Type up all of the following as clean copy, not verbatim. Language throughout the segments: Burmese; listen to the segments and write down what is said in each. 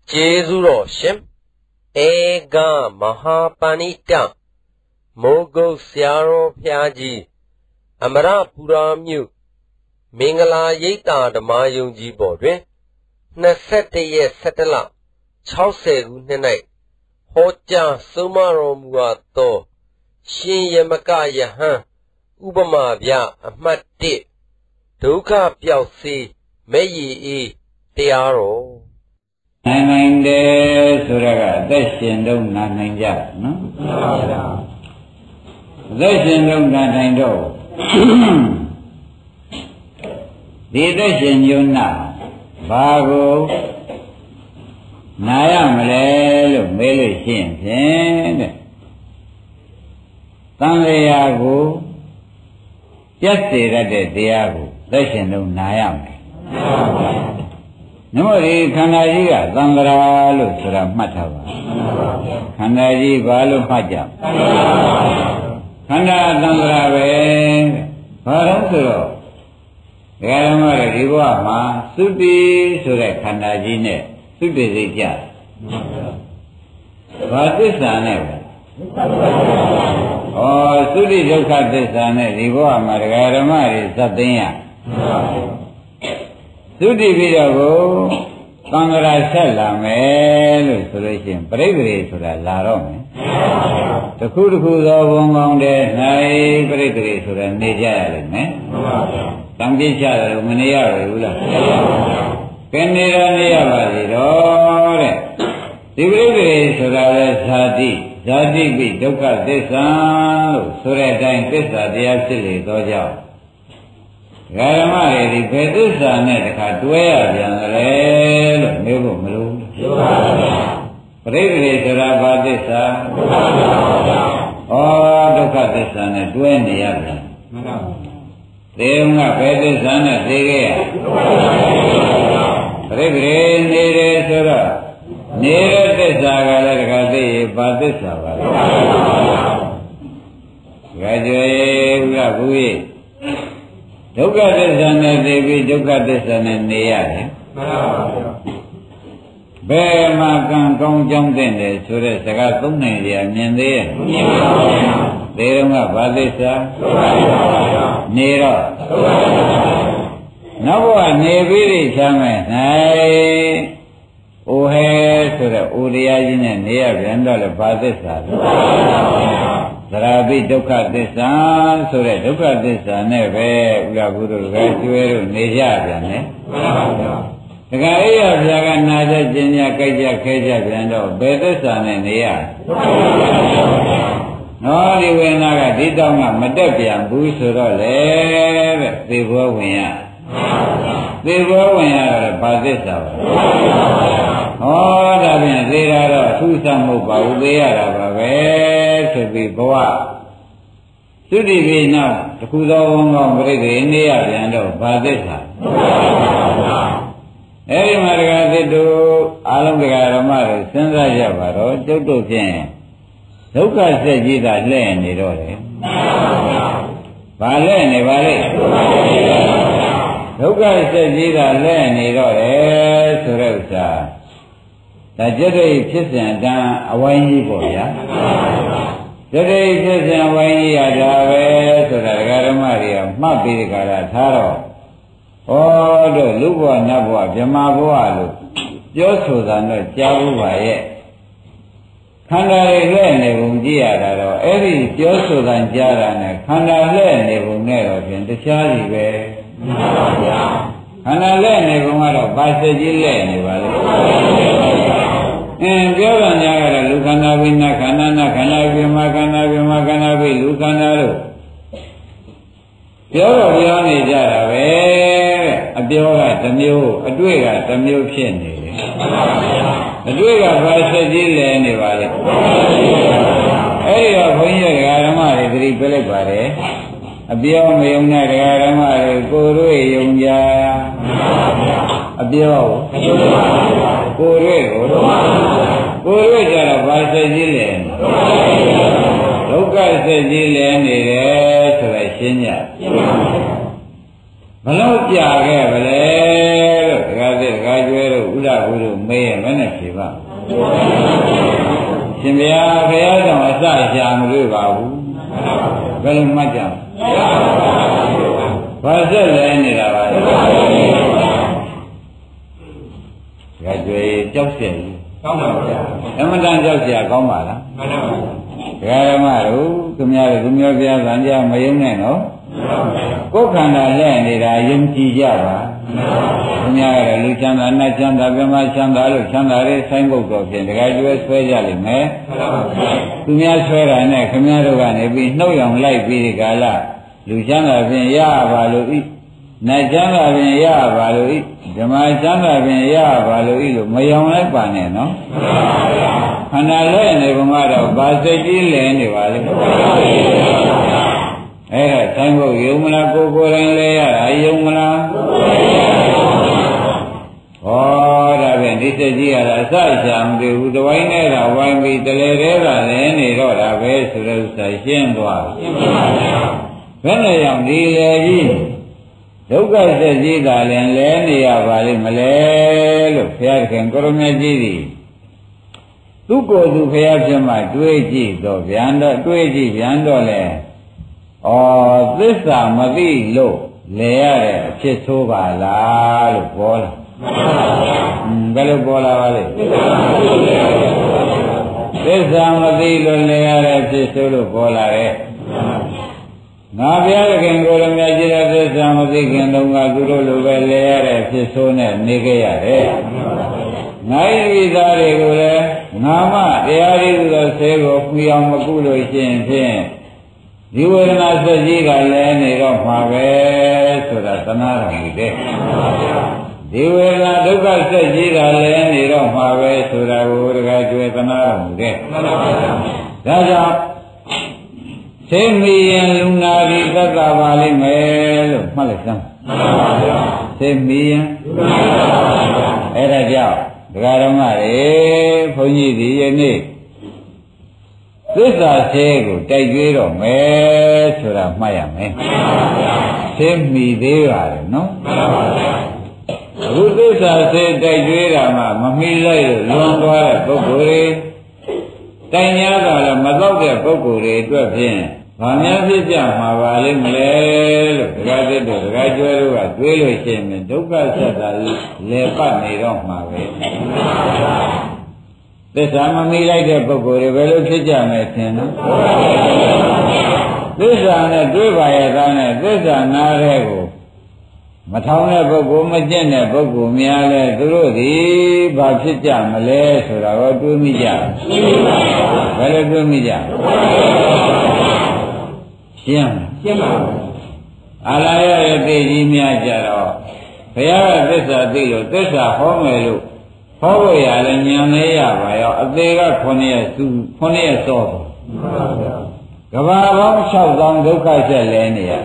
Jezuro Shim Ega Mahapanita Mogo Siaro Piaji Amara Puramu Mingala Yeta the Mayunji Bodre Nasete ye Setela Chause Unenai Hoja Sumaro Muato Shin Yamakaya Han Ubama Bia Amati Duka Piausi Meyi Tiaro Nine days, Suraga, that's in the nine jab, no? That's in the nine do. The Russian Yuna, Bago, Nayam, Mele, Shin, Tanleago, just say that the Diago, Russian Nayam. No, Kanaji, Zandra, Lusra, Matava. Kanaji, Balu Paja. Kanda Zandra, Parasuro. Garamara, Riwama, Subi, Sura Kanaji, Subi Zija. What is the name? Oh, Sudi Jokat is the name, Riwama, Garamari, Satia. Sudi Vidago, Kangara Sella, Mel, Solution, Bravery to the Larome. The Kudukuza Wong de Nai, Bravery to the Nija, Tangisha, Munia, Kendira Nia, the Bravery to the Zadi, be Doka Desa, Sureta and Tessa, the Absolute Doja. Garamari, the Pedusa, Netka, Dwell, Yanare, Mibu Mulu, Bravery to Rabadisa, or Dokatisa, and Dwayne Yagan. They are Pedusa, and Digea. Bravery, Nere Sura, Nere Tessa, Badisa, Graduate, Dukkadesana Devi Dukkadesana Niyari Bema Kan Kong Jong Dende Sura Saka Tumne Dia Nyende Derunga Badesa Nero Nabwa Nebiri Chame Nai Uhe Sura Uriyajine Niya Vendole Badesa Sarabi Dukha Desa, Sura Dukha Desa, Neve, Guru, Guru, Nija, the Gaia Jagan Naja, Jinya, Kaja, Kaja, Vendo, Bedesa, and Nia. No, you will not get down a Madapia, Busura, they were when they were when Badesa. Oh, that means they are two some of they are aware to be Boa. Should he be now the Kudo of India and of Badesa? Every Marga they do Alamgaramari, Sandra Javaro, Joto Jen. Luka said Gita Lane, it all. Vale, Vale. Luka said Gita Lane, it all, Surosa. The Jedi Christian done a wine boya. Jedi Christian wine Adave, so that Garamaria, Mabi Garataro. Oh, the Luba Nabua, Jamabualu, Joshua, no Jabu, Kanda Lene, Dia, every Joshua and Jara, Kanda Lene, Nero, and the Charlie. Kanda Lene, Basaji Lene, and Jovan Yagara, Lucana Vina, Canana, Canavima, Canavima, Canavi, Lucanaru. Pure Vioni Jara, a Bioga, Tamu, a Duiga, Tamu Pini. A Duiga Basaji anybody. Area when you Garamari, three Pelipare, a Biom Yuna Garamari, Guru Yunga, a Bio, Guru Jara Basaji Lane. Loka Saji Lane is a Shinya. Malopia, Gavale, Gajuero, Ula Guru, May, and Menashiva. ဘယ်လိုမှတ်ကြဘာဆက်လဲနေတာပါလဲဒါကြွေကြောက်เสียကြီးကောင်းပါဗျာအမှန်တန်ကြောက်เสียကောင်းပါလားမှန်ပါဗျာဒကာဓမ္မတို့သူများတို့သူမျိုးပြားဗန်ကြမယုံနဲ့နော်ကိုယ်ခန္ဓာလက်နေတာယုံကြည်ကြပါသူများကလူချမ်းသာနတ်ချမ်းသာပြမချမ်းသာလို့ချမ်းသာတဲ့ဆိုင်ဘုတ်တော်ဖြင့်ဒကာကျွဲဆွဲကြလိမ့်မယ်သူများဆွဲတာနဲ့ခင်ဗျားတို့ကနေပြီးနှုတ်ရောင်လိုက်ပြီးဒီကာလလူချမ်းသာဖြင့်ရပါလို့ဤနတ်ချမ်းသာဖြင့်ရပါလို့ဤဓမ္မချမ်းသာဖြင့်ရပါလို့ဤလို့မယောင်လိုက်ပါနဲ့နော်ခန္ဓာလက်နေဘုံကတော့ဗာစိတ်ကြီးလဲနေပါလိမ့်အဲ့ဒါဆိုင်ဘုတ်ယုံမလားကိုယ်ကိုယ်တိုင်လဲရတာယုံမလားဩဒါဖြင့်ဒီစိတ်ကြီးရတာအစချာမတွေ့ဘူးတဝိုင်းနဲ့ကဝိုင်းပြီးတလေတဲ့ကလည်းနေတော့တာပဲဆိုတဲ့ဥစ္စာရှင်းသွားပြီဘယ်နဲ့ရောက်ဒီလေကြီးဒုက္ခစိတ်ကြီးသာလည်းလဲနေရပါလိမ့်မလဲလို့ဘုရားခင်ကိုရမကြီးသည်သူကိုယ်သူဘုရားပြမတွေးကြည့်တော့ဗျံတော့တွေးကြည့်ဗျံတော့လေဩသစ္စာမသိလို့လဲရတဲ့အဖြစ်ဆိုးပါလားလို့ပြောလာဘယ်လိုပေါ်လာပါလဲသစ္စာမသိလို့လဲရတဲ့အဖြစ်ဆိုးလို့ပေါ်လာတယ်ငါဘုရားခင်ကိုယ်တော်မြတ်ကြီးတဲ့သစ္စာမသိခင်တုန်းကသူတို့လိုပဲလဲရတဲ့အဖြစ်ဆိုးနဲ့နေခဲ့ရတယ်ငါဤသားတွေကိုလည်းငါမတရားရည်သောဆေးကိုမှီအောင်မကုလို့ရှိရင်ဖြင့်ဒီဝေဒနာစက်ကြီးကလည်းနေတော့မှာပဲဆိုတာသနာတော်မူတဲ့ဒီဝေဒနာဒုက္ခစက်ကြီးကလည်းနေတော့မှာပဲဆိုတာကိုတခါကျွေသနာတော်မူတဲ့ဒါကြောင့်သိမိရင်လူနာဒီသက္ကပါလိမ့်မယ်လို့မှတ်လိုက်စမ်းသိမိရင်အဲ့ဒါကြောင့်ဒကာဓမ္မတွေဘုန်းကြီးဒီယနေ့သစ္စာသေးကိုတိုက်ကြွေးတော့မယ်ဆိုတာမှတ်ရမယ်သိမိသေးပါလေနော်အခုသစ္စာသေးတိုက်ကြွေးတာမှမမီလိုက်လို့လွန်သွားတဲ့ပုဂ္ဂိုလ်တွေတိုင်များတာလည်းမတော့တဲ့ပုဂ္ဂိုလ်တွေအတွက်ဖြင့်ဘာများဖြစ်ကြမှာပါလိမ့်မလဲလို့ဒကာသစ်တို့ဒကာကျွဲတို့ကတွေးလို့ရှိရင်ဒုက္ခဆက်တာလဲပတ်နေတော့မှာပဲသစ္စာမမီလိုက်တဲ့ပုဂ္ဂိုလ်တွေဘယ်လိုဖြစ်ကြမလဲထင်နော်သစ္စာနဲ့တွေးပါရဲ့သားနဲ့သစ္စာနားတဲ့ကိုမထောင်တဲ့ပုဂ္ဂိုလ်မကျင့်တဲ့ပုဂ္ဂိုလ်များလဲသူတို့ဒီဘာဖြစ်ကြမလဲဆိုတာကိုတွေးမိကြဘယ်လိုတွေးမိကြရှင်းပါဘူးအာလာရရဲ့သိကြီးများကြတော့ဘုရားကသစ္စာသိလို့သစ္စာဟောမယ်လို့ဟောဖို့ရလဲဉာဏ်လေးရပါရောအသေးက9ရက်စု9ရက်စောတယ်ကဘာပေါင်း6000ဒုက္ခဆက်လဲနေရ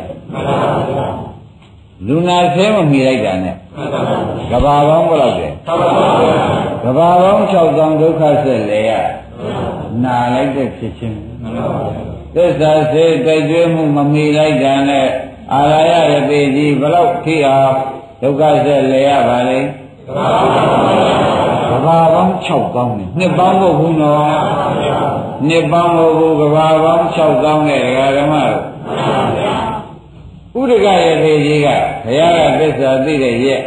လူနာဆဲမမိလိုက်တာနဲ့ကဘာပေါင်းဘယ်လောက်လဲကဘာပေါင်း6000ဒုက္ခဆက်လဲရနာလိုက်တဲ့ဖြစ်ချင်းသစ္စာစေတိုက်ကျွေးမှုမမီလိုက်တာနဲ့အာရယရတိကြီးဘလောက်ထိအောင်ဒုက္ခဆက်လဲရပါလိမ့်ကဘာပေါင်း6000နဲ့နှစ်ပေါင်းမဟုတ်ဘူးနော်နှစ်ပေါင်းမဟုတ်ဘူးကဘာပေါင်း6000နဲ့ဒကာဓမ္မတို့ဥဒကရတိကြီးကဘုရားကသစ္စာသိတဲ့ရဲ့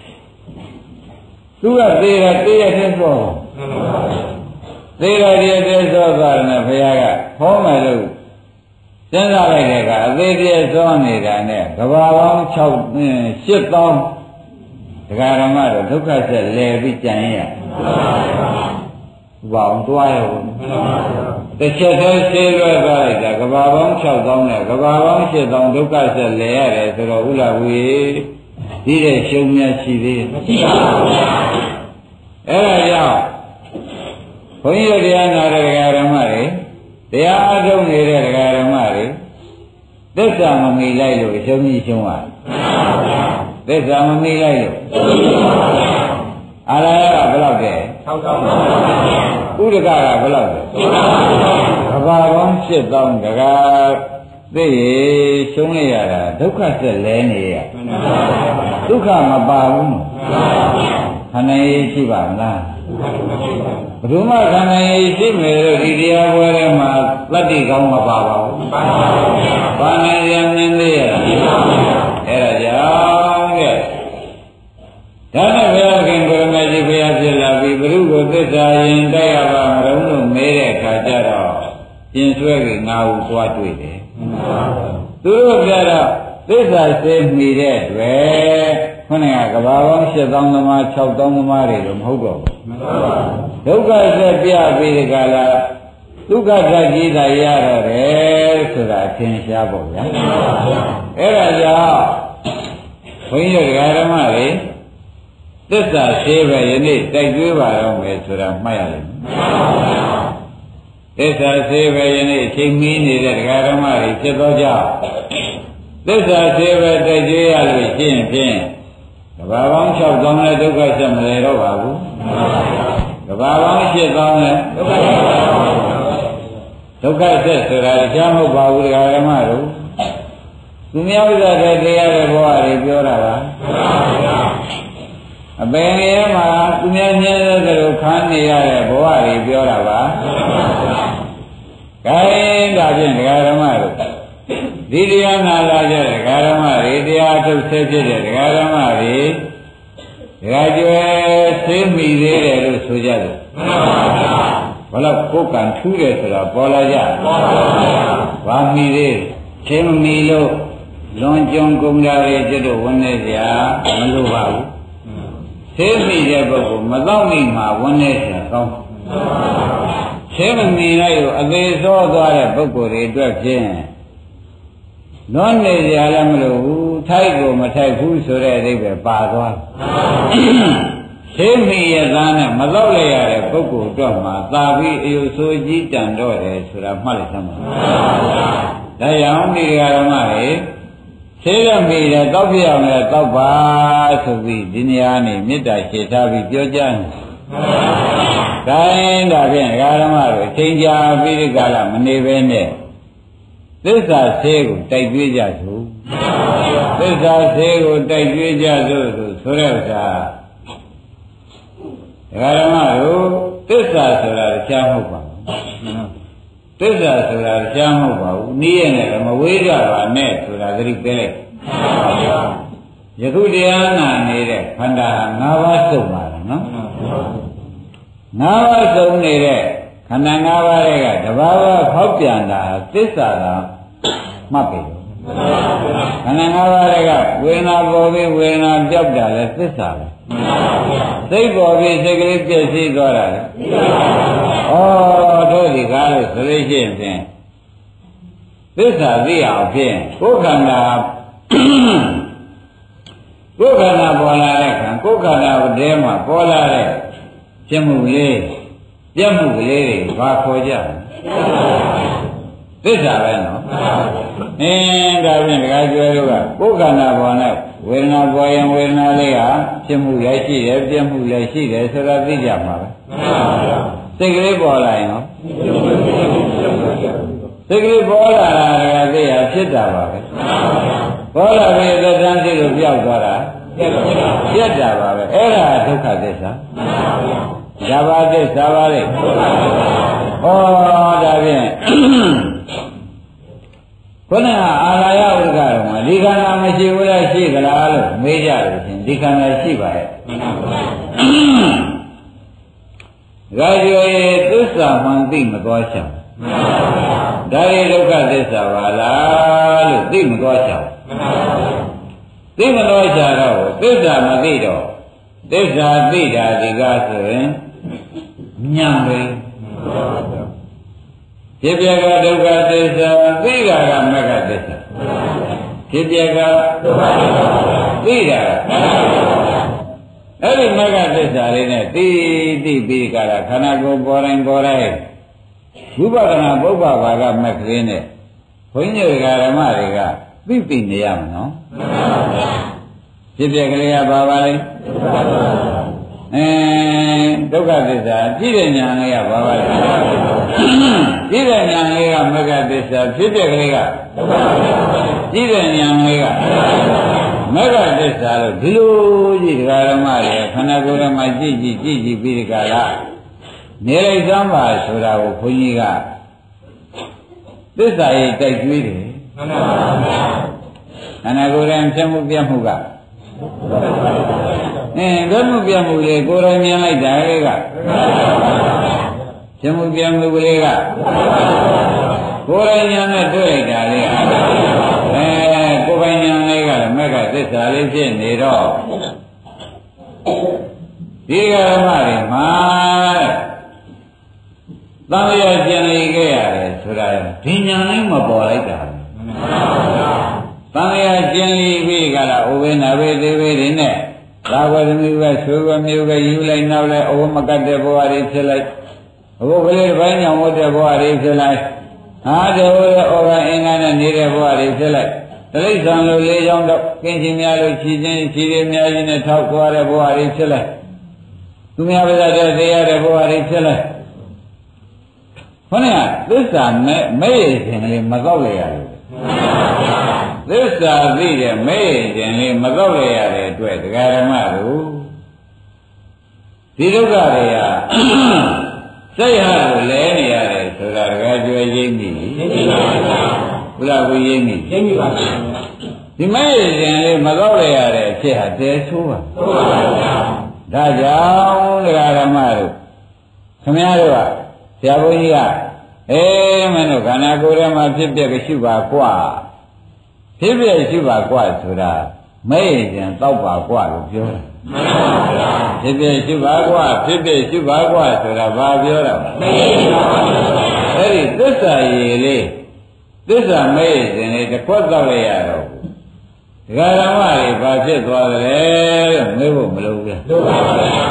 သူကသေးတဲ့သက်သောသေးတဲ့သက်သောကနေဘုရားကဟောမယ်လို့စဉ်းစားလိုက်တဲ့ကအသေးသေးသောနေတာနဲ့ကဘာပေါင်း8000ဒကာဓမ္မတို့ဒုက္ခဆက်လဲပြီးကြံရဘာအောင်တွားရောတစ်ချက်တည်းဆေးလွဲသွားလိုက်တာကဘာပေါင်း6000နဲ့ကဘာပေါင်း8000ဒုက္ခဆက်လဲရတယ်ဆိုတော့ဥလာဝေဒီတဲ့ရှုံများရှိသေးတယ်မရှိပါဘူးဗျာအဲ့ဒါကြောင့်ဘုန်းကြီးတရားနာတဲ့ဒကာဓမ္မတွေတရားအထုတ်နေတဲ့ဒကာဓမ္မတွေသစ္စာမမီလိုက်လို့ရှုံးကြီးရှုံးရတယ်သစ္စာမမီလိုက်လို့အာရယကဘယ်လောက်တဲ့ဥဒကကဘယ်လောက်လဲကဘာပေါင်း8000ဒကာသိရရှုံးလိုက်ရတာဒုက္ခဆက်လဲနေရဒုက္ခမပါဘူးနော်ခန္ဓာရေးရှိပါမလားဘုမခန္ဓာရေးရှိမယ်လို့ဒီတရားပွဲထဲမှာတတ္တိကောင်းမပါပါဘူးဘာနိုင်ရမြင်သေးရအဲ့ဒါကြောင့်တဲ့ဒါနဲ့ဘုရားခင်ကိုရမကြီးဘုရားဖြစ်လာပြီးဘုရုကိုသစ္စာရင်တိုက်ရပါမလို့လို့မေးတဲ့အခါကျတော့ပြင်ဆွဲကြီးငါ့ကိုသွားတွေ့တယ်သူတို့ပြတော့သစ္စာစေမိတဲ့တွေ့ခုနကကဘာပေါင်း8000သမား6000သမားတွေတော့မဟုတ်တော့ဘူးဒုက္ခဆက်ပြပြီးဒီကလာဒုက္ခဓာတ်ကြီးသာရတော့တယ်ဆိုတာသင်ရှားပေါ့ဗျာအဲ့ဒါကြောင့်ဘုန်းကြီးတို့ဓမ္မတွေသစ္စာရှိပဲယနေ့တိုက်သွေးပါတော့မယ်ဆိုတာမှတ်ရလိမ့်မယ်သစ္စာရှိပဲယနေ့အချိန်မီးနေတဲ့ဓမ္မတွေဖြစ်သောကြောင့်သစ္စာရှိပဲတိုက်သွေးရလို့ရှိရင်ဖြင့်ကဘာပေါင်း6000နဲ့ဒုက္ခဆက်မလဲတော့ပါဘူးကဘာပေါင်း8000နဲ့ဒုက္ခဆက်ဆိုတာကြားမဟုတ်ပါဘူးဓမ္မတို့သူများဥစ္စာတွေတရားတဲ့ဘဝတွေပြောတာပါအပင်ရဲမှာသူများညင်းတဲ့လိုခန်းနေရတဲ့ဘဝတွေပြောတာပါခိုင်းဒါဖြင့်ဓမ္မတို့ဒီတရားနာလာကြတဲ့ဓမ္မတွေတရားထုတ်ဆက်ဖြစ်တဲ့ဓမ္မတွေဒါကျွဲသိမိသေးတယ်လို့ဆိုကြတယ်ဘလို့ကိုယ်ကံထူးတယ်ဆိုတာပေါ်လာကြဘာမိသေးသိမမီလို့လွန်ကြုံကုန်ကြရဲ့ကျွတ်ဝန်းနေကြမလို့ပါဘူးသိမိတဲ့ပုဂ္ဂိုလ်မတော့မိမှာဝန်းနေကြကောင်းသိမမီလိုက်ကိုအသေးစောသွားတဲ့ပုဂ္ဂိုလ်တွေအတွက်ဖြင့်လွန်နေကြလည်းမလို့ဘူးထိုက်ကိုမထိုက်ဘူးဆိုတဲ့အဓိပ္ပာယ်ပါသွားသိမိရသားနဲ့မတော့လိုက်ရတဲ့ပုဂ္ဂိုလ်အတွက်မှာသာပြီးအယုဆိုးကြီးတန်တော့တယ်ဆိုတာမှတ်လိုက်သမ်းပါဒါကြောင့်ဒီဓမ္မတွေသိရမိတယ်တောက်ပြအောင်လဲတောက်ပါဆိုပြီးဒီနေရာနေမေတ္တာရှေ့ထားပြီးပြောကြတယ်တိုင်းဒါဖြင့်ဓမ္မတို့ချိန်ကြာပြီးဒီကလာမနေပဲနဲ့သစ္စာသေးကိုတိုက်ကြွေးကြစို့သစ္စာသေးကိုတိုက်ကြွေးကြစို့ဆိုတဲ့ဥစ္စာဓမ္မတို့သစ္စာဆိုတာကြားမဟုတ်ပါဘူးသစ္စာဆိုတာကြားမဟုတ်ပါဘူးနည်းရနဲ့မဝေးကြပါနဲ့ဆိုတာသတိပေးလိုက်ယခုတရားနာနေတဲ့ခန္ဓာ၅ပါးစုံပါလားနော်၅ပါးစုံနေတဲ့ခန္ဓာ၅ပါးတွေကတဘာဝဖောက်ပြန်တာသစ္စာကမှတ်ပြီခန္ဓာ၅ပါးတွေကဝေဒနာပေါ်ပြီးဝေဒနာပြောက်တာလဲသစ္စာပဲစိတ်ပေါ်ပြီးစိတ်ကလေးပြည့်စည်သွားတာလေဩတို့ဒီကားလို့ဆိုလို့ရှိရင်ဖြင့်သစ္စာသိအောင်ဖြင့်ကိုယ်ခန္ဓာပေါ်လာတဲ့ခန္ဓာကိုယ်ခန္ဓာထဲမှာပေါ်လာတဲ့ပြမှုလေးပြမှုကလေးတွေဘာခေါ်ကြလဲသစ္စာပဲနော်ဒါဖြင့်ဒကာကျွဲတို့ကကိုယ်ခန္ဓာပေါ်နဲ့ဝေဒနာပေါ်ရင်ဝေဒနာလေးဟာဖြစ်မှုလည်းရှိတယ်ပြမှုလည်းရှိတယ်ဆိုတာသိကြမှာပဲစိတ်ကလေးပေါ်လာရင်နော်စိတ်ကလေးပေါ်လာတာကသိရဖြစ်တာပါပဲပေါ်လာပြီးသက်တမ်းရှိလို့ပြောက်သွားတာပြတ်တာပါပဲအဲ့ဒါဒုက္ခသစ္စာဇာဘာသစ္စာပါလေဩဒါဖြင့်ခုနကအာရယဥဒ္ဒကတော်မှာဒီခန္ဓာမရှိဘူးလားရှိကြလားလို့မေးကြလို့ရှင်ဒီခန္ဓာရှိပါရဲ့ဒါကြောင့်သစ္စာမှန်သိမသွားချင်ဒါရီဒုက္ခသစ္စာပါလားလို့သိမသွားချင်သိမသွားချင်တော့သစ္စာမသိတော့သစ္စာသိတာဒီကားဆိုရင်ညံပဲဖြစ်ပြကဒုက္ခသစ္စာသိတာကမဂ္ဂသစ္စာဖြစ်ပြကဒုက္ခသစ္စာသိတာအဲ့ဒီမဂ္ဂသစ္စာလေးနဲ့သိပြီးကြတာခန္ဓာကိုယ်ပေါ်တိုင်းဝိပဿနာပုဗ္ဗဘာကမက်ကလေးနဲ့ဘုန်းကြီးဓမ္မတွေကသိနေရမှာနော်ဖြစ်ပြကလေးကဘာပါလဲဒုက္ခသစ္စာကြည့်တဲ့ဉာဏ်လေးကဘာပါလဲကြည့်တဲ့ဉာဏ်လေးကမဂ္ဂသစ္စာဖြစ်တဲ့ကလေးကဒုက္ခသစ္စာကြည့်တဲ့ဉာဏ်လေးကမမေဃသစ္စာလို့ဒီလိုကြီးတရားဓမ္မတွေခန္ဓာကိုယ်ထဲမှာကြည့်ပြီးဒီကလာနေလိုက်သမ်းပါဆိုတာကိုဘုန်းကြီးကသစ္စာရေးတိုက်ကျွေးတယ်မှန်ပါဗျာခန္ဓာကိုယ်ထဲဖြစ်မှုပြမှုကပြမှုပြမှုလေကိုယ်တိုင်မြင်လိုက်တာလေကဖြစ်မှုပြမှုကလေးကကိုယ်တိုင်ဉာဏ်နဲ့တွေ့လိုက်တာလေကိုယ်ပိုင်ဉာဏ်လေးကလည်းမေဃသစ္စာလေးဖြစ်နေတော့ဒီကဓမ္မတွေမှာသံဃာကျင်လေခဲ့ရတယ်ဆိုတာဒီဉာဏ်လေးမပေါ်လိုက်တာသံဃာကျင်လေပြီးကလာဥပေနာဝေသေးဝေတွေနဲ့သာဝသမီးပဲဆိုးပဲမျိုးပဲယူလိုက်နောက်လဲအဝမကတ်တဲ့ဘဝတွေဖြစ်လိုက်အခုကလေးတစ်ပိုင်းညောင်ဝတ်တဲ့ဘဝတွေဖြစ်လိုက်ဟာတော်ရဲ့ဩဃအင်္ဂါနဲ့နေတဲ့ဘဝတွေဖြစ်လိုက်တိရစ္ဆာန်လိုလေးချောင်းတော့ကင်းချင်းများလို့ခြေချင်းခြေတွေများချင်းနဲ့ထောက်သွားတဲ့ဘဝတွေဖြစ်လိုက်သူများပါးတဲ့တရားတဲ့ဘဝတွေဖြစ်လိုက်ခေါင်းကသစ္စာမဲ့ရခြင်းလေးမတော့လေရတယ်သစ္စာသိတဲ့မဲ့ရခြင်းလေးမတော့လေရတဲ့အတွက်တရားဓမ္မတို့ဒီဒုက္ခတွေကစိတ်ဟာကိုလဲနေရတယ်ဆိုတာတကယ်ကြွယ်ရင်းပြီဘုရားကိုရင်းပြီဒီမဲ့ရခြင်းလေးမတော့လေရတဲ့အဖြစ်ဟာတဲဆိုးပါဒါကြောင့်တရားဓမ္မတို့ခင်ဗျားတို့ကဆရာဘုန်းကြီးကမင်းတို့ခန္ဓာကိုယ်ထဲမှာဖြစ်ပြကရှိပါกว่าဖြစ်ပြရှိပါกว่าဆိုတာမဲ့ရခြင်းတောက်ပါกว่าလို့ပြောတယ်မှန်ပါဗျာဖြစ်ပြရှိပါกว่าဖြစ်ပြရှိပါกว่าဆိုတာဘာပြောတာလဲအဲ့ဒီသစ္စာရည်လေးသစ္စာမဲ့ခြင်းလေးတစ်ခွက်တော့ရရတော့ဒကာဓမ္မတွေဘာဖြစ်သွားသလဲလို့မေးဖို့မလိုဘူးလားလိုပါဗျာ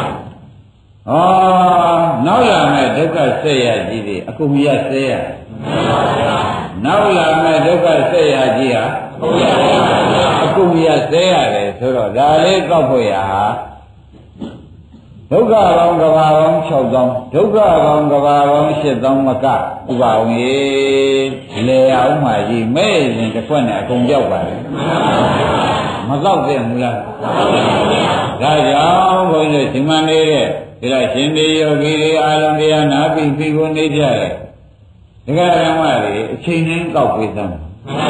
နောက်လာမဲ့ဒုက္ခဆက်ရကြီးတွေအကုန်ရဆဲရနောက်လာမဲ့ဒုက္ခဆက်ရကြီးဟာအကုန်ရဆဲရတယ်ဆိုတော့ဒါလေးကောက်ဖို့ရဟာဒုက္ခပေါင်းကဘာပေါင်း6000ဒုက္ခပေါင်းကဘာပေါင်း8000မကဥပါအောင်ရေလေအောင်မှကြီးမဲ့ရင်တစ်ခွက်နဲ့အကုန်ပြောက်ပါလေမကောက်တဲ့မူလားဒါကြောင့်ဘုန်းကြီးဒီမှနေတဲ့ဒီလားရှင်တေယောဂီတွေအာလုံးတရားနာပြီးပြီးကိုနေကြတယ်ဒကာဓမ္မတွေအချိန်ချင်းကောက်ပေးသမ်း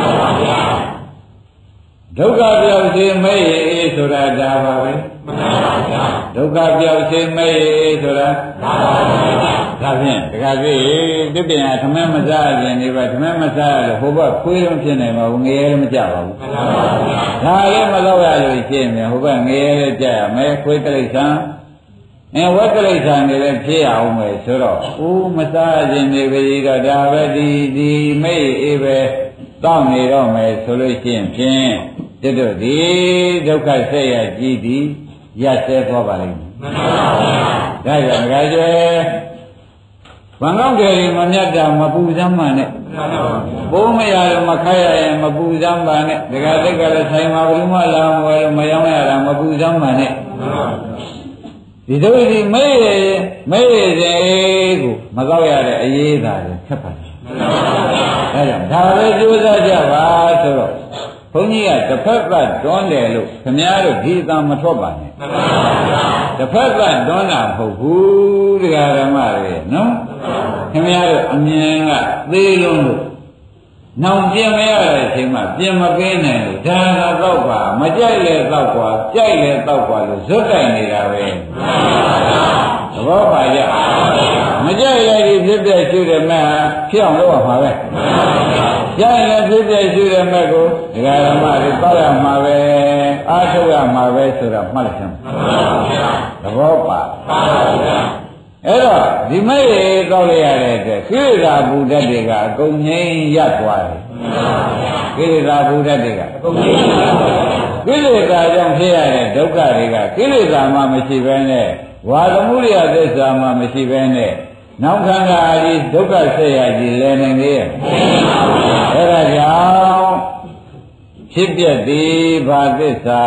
ဒုက္ခပြောက်စေမဲ့ရေဆိုတာဒါပါပဲဒုက္ခပြောက်စေမဲ့ရေဆိုတာဒါဖြင့်ဒကာကြီးတပြင်းထမင်းမစားရင်ဒီဘက်ထမင်းမစားရလို့ဟိုဘက်ခွေးလုံးဖြစ်နေမှာငရဲလည်းမကြပါဘူးဒါလည်းမတော့ရလို့ရှင်းတယ်ဟိုဘက်ငရဲလည်းကြရမယ်ခွေးတိရစ္ဆာန်ဝက်တိရစ္ဆာန်တွေလည်းဖြစ်အောင်မယ်ဆိုတော့မစားခြင်းတွေပဲတော့ဒါပဲဒီမိတ်အေးပဲတောင်းနေတော့မယ်ဆိုလို့ရှိရင်ဖြင့်တို့ဒီဒုက္ခဆက်ရကြည့်သည်ရက်ဆဲသွားပါလိမ့်မယ်မှန်ပါဗျာဒါကြောင့်ငါကျွဲဘန်ကောက်တယ်မမြတ်တာမပူစမ်းပါနဲ့ဘိုးမရလို့မခိုက်ရရင်မပူစမ်းပါနဲ့ဒကာသိက်ကလည်းဆိုင်မှာဘယ်သူမှလာမဝဲလို့မရောင်းရတာမပူစမ်းပါနဲ့ဒီတို့ဒီမေးစေကိုမတော့ရတဲ့အရေးသာတယ်ခက်ပါတယ်ဒါကြောင့်ဒါပဲကြိုးစားကြပါဆိုတော့ဘုန်းကြီးကတစ်ဖက်ကတွန်းတယ်လို့ခင်ဗျားတို့ဒီအတန်မထွက်ပါနဲ့တစ်ဖက်ကတွန်းတာမဟုတ်ဘူးတရားဓမ္မတွေနော်ခင်ဗျားတို့အမြင်ကသေးလုံးလို့နောင်ပြင်မရတဲ့အချိန်မှာပြင်မပေးနိုင်လို့ဒါကတော့ပါမကြိုက်လဲတော့กว่าကြိုက်လဲတော့กว่าလို့ဇွတ်တိုင်နေတာပဲသဘောပါကြမကြိုက်လဲဒီဖြစ်ပြရှုတဲ့မဲ့ဖြစ်အောင်လုပ်ရမှာပဲကြိုက်လဲဖြစ်ပြရှုတဲ့မဲ့ကိုဒကာဓမ္မတွေတောက်ရမှာပဲအားထုတ်ရမှာပဲဆိုတော့မှတ်လိုက်စမ်းသဘောပါအဲ့တော့ဒီမဲ့ရေတောက်လိုက်ရတဲ့အတွက်ကိလေသာဘုဒ္ဓတွေကအကုန်ငြိမ်းရပ်သွားတယ်ကိလေသာဘုဒ္ဓတွေကအကုန်ငြိမ်းရပ်သွားတယ်ကိလေသာကြောင့်ဖြစ်ရတဲ့ဒုက္ခတွေကကိလေသာမှမရှိဘဲနဲ့ဝါသမှုရိယသစ္စာမှမရှိဘဲနဲ့နောက်ခန္ဓာအကြီးဒုက္ခဆက်ရကြီးလဲနိုင်လေရဲ့အဲ့ဒါကြောင့်ဖြစ်ပြသည်ဘာသစ္စာ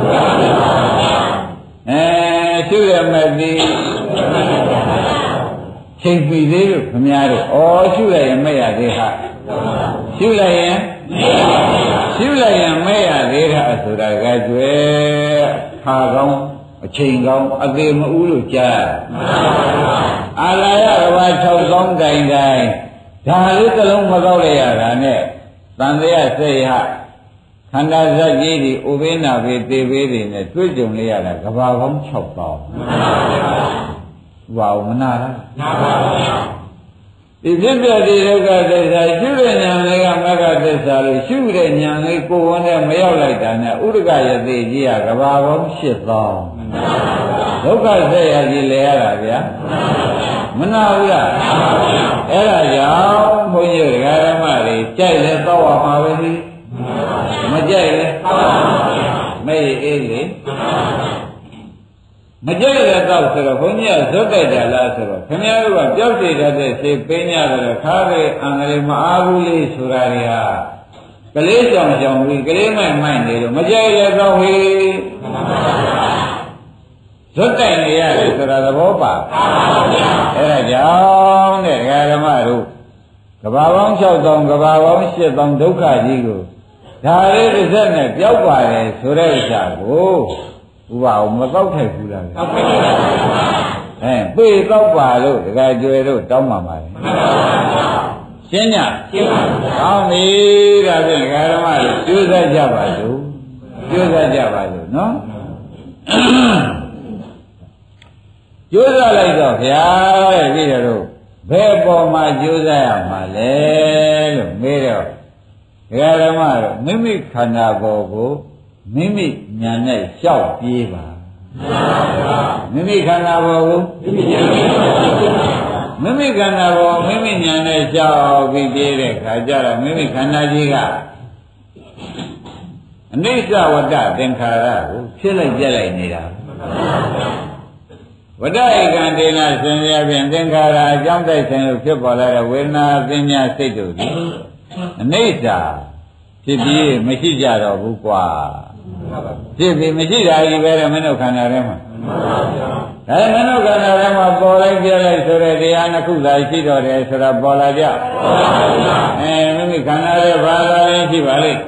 ရှုရမဲ့သည်ချိန်ပြီသေးလို့ခင်ဗျားတို့ရှုလိုက်ရင်မရသေးဟာရှုလိုက်ရင်ရှရှုလိုက်ရင်မဲ့ရသေးတာဆိုတာကကျွဲခါကောင်းအချိန်ကောင်းအသေးမဦးလို့ကြားအာလာရကဘာ6ကောင်းတိုင်တိုင်ဒါလေးတစ်လုံးမကောက်လိုက်ရတာနဲ့သံဃာစိတ်ဟခန္ဓာဇက်ကြီးဒီဥပိ္ပနာဘေးတေဘေးတွေနဲ့တွေ့ကြုံလိုက်ရတာကဘာကောင်း6ကောင်းဘာဝမနာလားနာပါဗျာဒီဖြစ်ပြတဲ့ဒုက္ခသစ္စာရှုတဲ့ဉာဏ်လေးကမဂ္ဂသစ္စာလို့ရှုတဲ့ဉာဏ်လေးကိုယ်ဝန်နဲ့မရောက်လိုက်တာနဲ့ဥဒကယသိကြီးကကဘာပေါင်း8000ဒုက္ခဆက်ရကြီးလဲရတာဗျာမနာဘူးလားအဲ့ဒါကြောင့်ဘုန်းကြီးဓမ္မတွေကြိုက်လဲတော့ရမှာပဲဒီမကြိုက်လဲမေးအေးလေမကြိုက်တဲ့တော့ဆိုတော့ဘုန်းကြီးကဇွတ်တိုက်ကြလားဆိုတော့ခင်ဗျားတို့ကကြောက်စီတတ်တဲ့စိတ်ပင်းရတယ်ခါးရဲအင်္ဂလိပ်မအားဘူးလေဆိုတာတွေဟာကလေးကြောင်ကြောင်ပြီးကလေးမိုက်နေလို့မကြိုက်တဲ့တော့ဟေးဇွတ်တိုက်နေရတယ်ဆိုတာသဘောပါအဲ့ဒါကြောင့်တဲ့ဓမ္မတို့ကဘာပေါင်း6000ကဘာပေါင်း8000ဒုက္ခကြီးကိုဒါလေးတစ်စက်နဲ့ပြောက်ပါတယ်ဆိုတဲ့ဥစ္စာကိုဥပအောင်မတော့ထိုက်ဘူးလားပေတော့ပါလို့တခါကျွယ်တို့တောင်းပါပါလေရှင်းညရှင်းပါဘူးကောင်းပြီဒါဖြင့်ဓမ္မတွေကျိုးစားကြပါစို့ကျိုးစားကြပါစို့နော်ကျိုးစားလိုက်တော့ဗျာတဲ့ပြီးတော့ဘယ်ပေါ်မှာကျိုးစားရမှာလဲလို့မေးတော့ဓမ္မတော့မိမိခန္ဓာကိုယ်ကိုမိမိညာနဲ့လျှောက်ပြေးပါမိမိခန္ဓာကိုယ်ကိုမိမိခန္ဓာကိုယ်မိမိညာနဲ့လျှောက်ပြီးပြေးတဲ့ခါကျတော့မိမိခန္ဓာကြီးကအနိစ္စဝတ္တသင်္ခါရကိုဖြစ်လိုက်ပြလိုက်နေတာဝတ္တဧကံဒေနဆင်ရဖြင့်သင်္ခါရအကြောင်းတိုက်ဆိုင်လို့ဖြစ်ပေါ်လာတဲ့ဝေဒနာပညာစိတ်တို့သည်အနိစ္စဖြစ်ပြီးမရှိကြတော့ဘူးကွာဖြစ်ပြီးမရှိတာကြီးပဲမင်းတို့ခန္ဓာထဲမှာဒါမင်းတို့ခန္ဓာထဲမှာပေါ်လိုက်ပြလိုက်ဆိုတဲ့တရားနှစ်ခုသာရှိတော့တယ်ဆိုတာပေါ်လာကြမိမိခန္ဓာထဲဘာသာရင်းရှိပါလိမ့်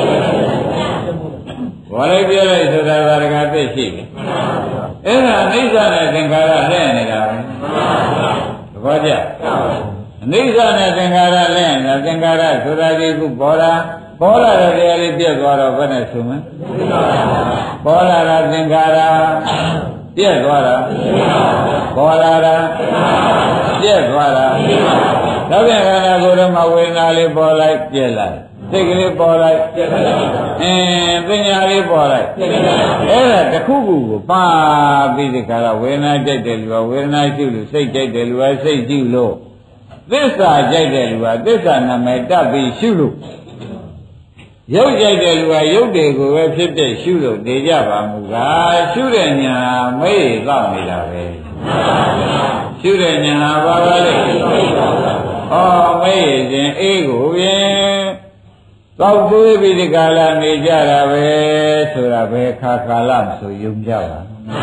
ပေါ်လိုက်ပြလိုက်ဆိုတာကတကသိရှိပြီအဲ့ဒါအနိစ္စနဲ့သင်္ခါရလဲနေတာပဲသဘောကျအနိစ္စနဲ့သင်္ခါရလဲနေတာသင်္ခါရဆိုတာဒီခုပေါ်လာတဲ့တရားလေးပြည့်သွားတော့ဘယ်နဲ့ဆိုမလဲပေါ်လာတာသင်္ခါရပြည့်သွားတာပေါ်လာတာပြည့်သွားတာတော့ပြန်ခန္ဓာကိုယ်ထဲမှာဝေဒနာလေးပေါ်လိုက်ပြည့်လိုက်စိတ်ကလေးပေါ်လိုက်ပညာလေးပေါ်လိုက်အဲ့ဒါတစ်ခုခုကိုပါပြီးဒီခါကဝေဒနာကြိုက်တယ်လူကဝေဒနာရှုလို့စိတ်ကြိုက်တယ်လူကစိတ်ရှုလို့သစ္စာကြိုက်တယ်လူကသစ္စာနာမည်တပ်ပြီးရှုလို့ရုပ်ကြိုက်တယ်လူကရုပ်တွေကိုပဲဖြစ်ဖြစ်ရှုလို့နေကြပါမူကားရှုတဲ့ညာမေ့တော့နေတာပဲရှုတဲ့ညာဘာပါလဲမေ့ခြင်းအေးကိုဖြင့်သောက်သွေးပြီးဒီကာလနေကြတာပဲဆိုတာပဲခါကာလမဆိုယုံကြပါ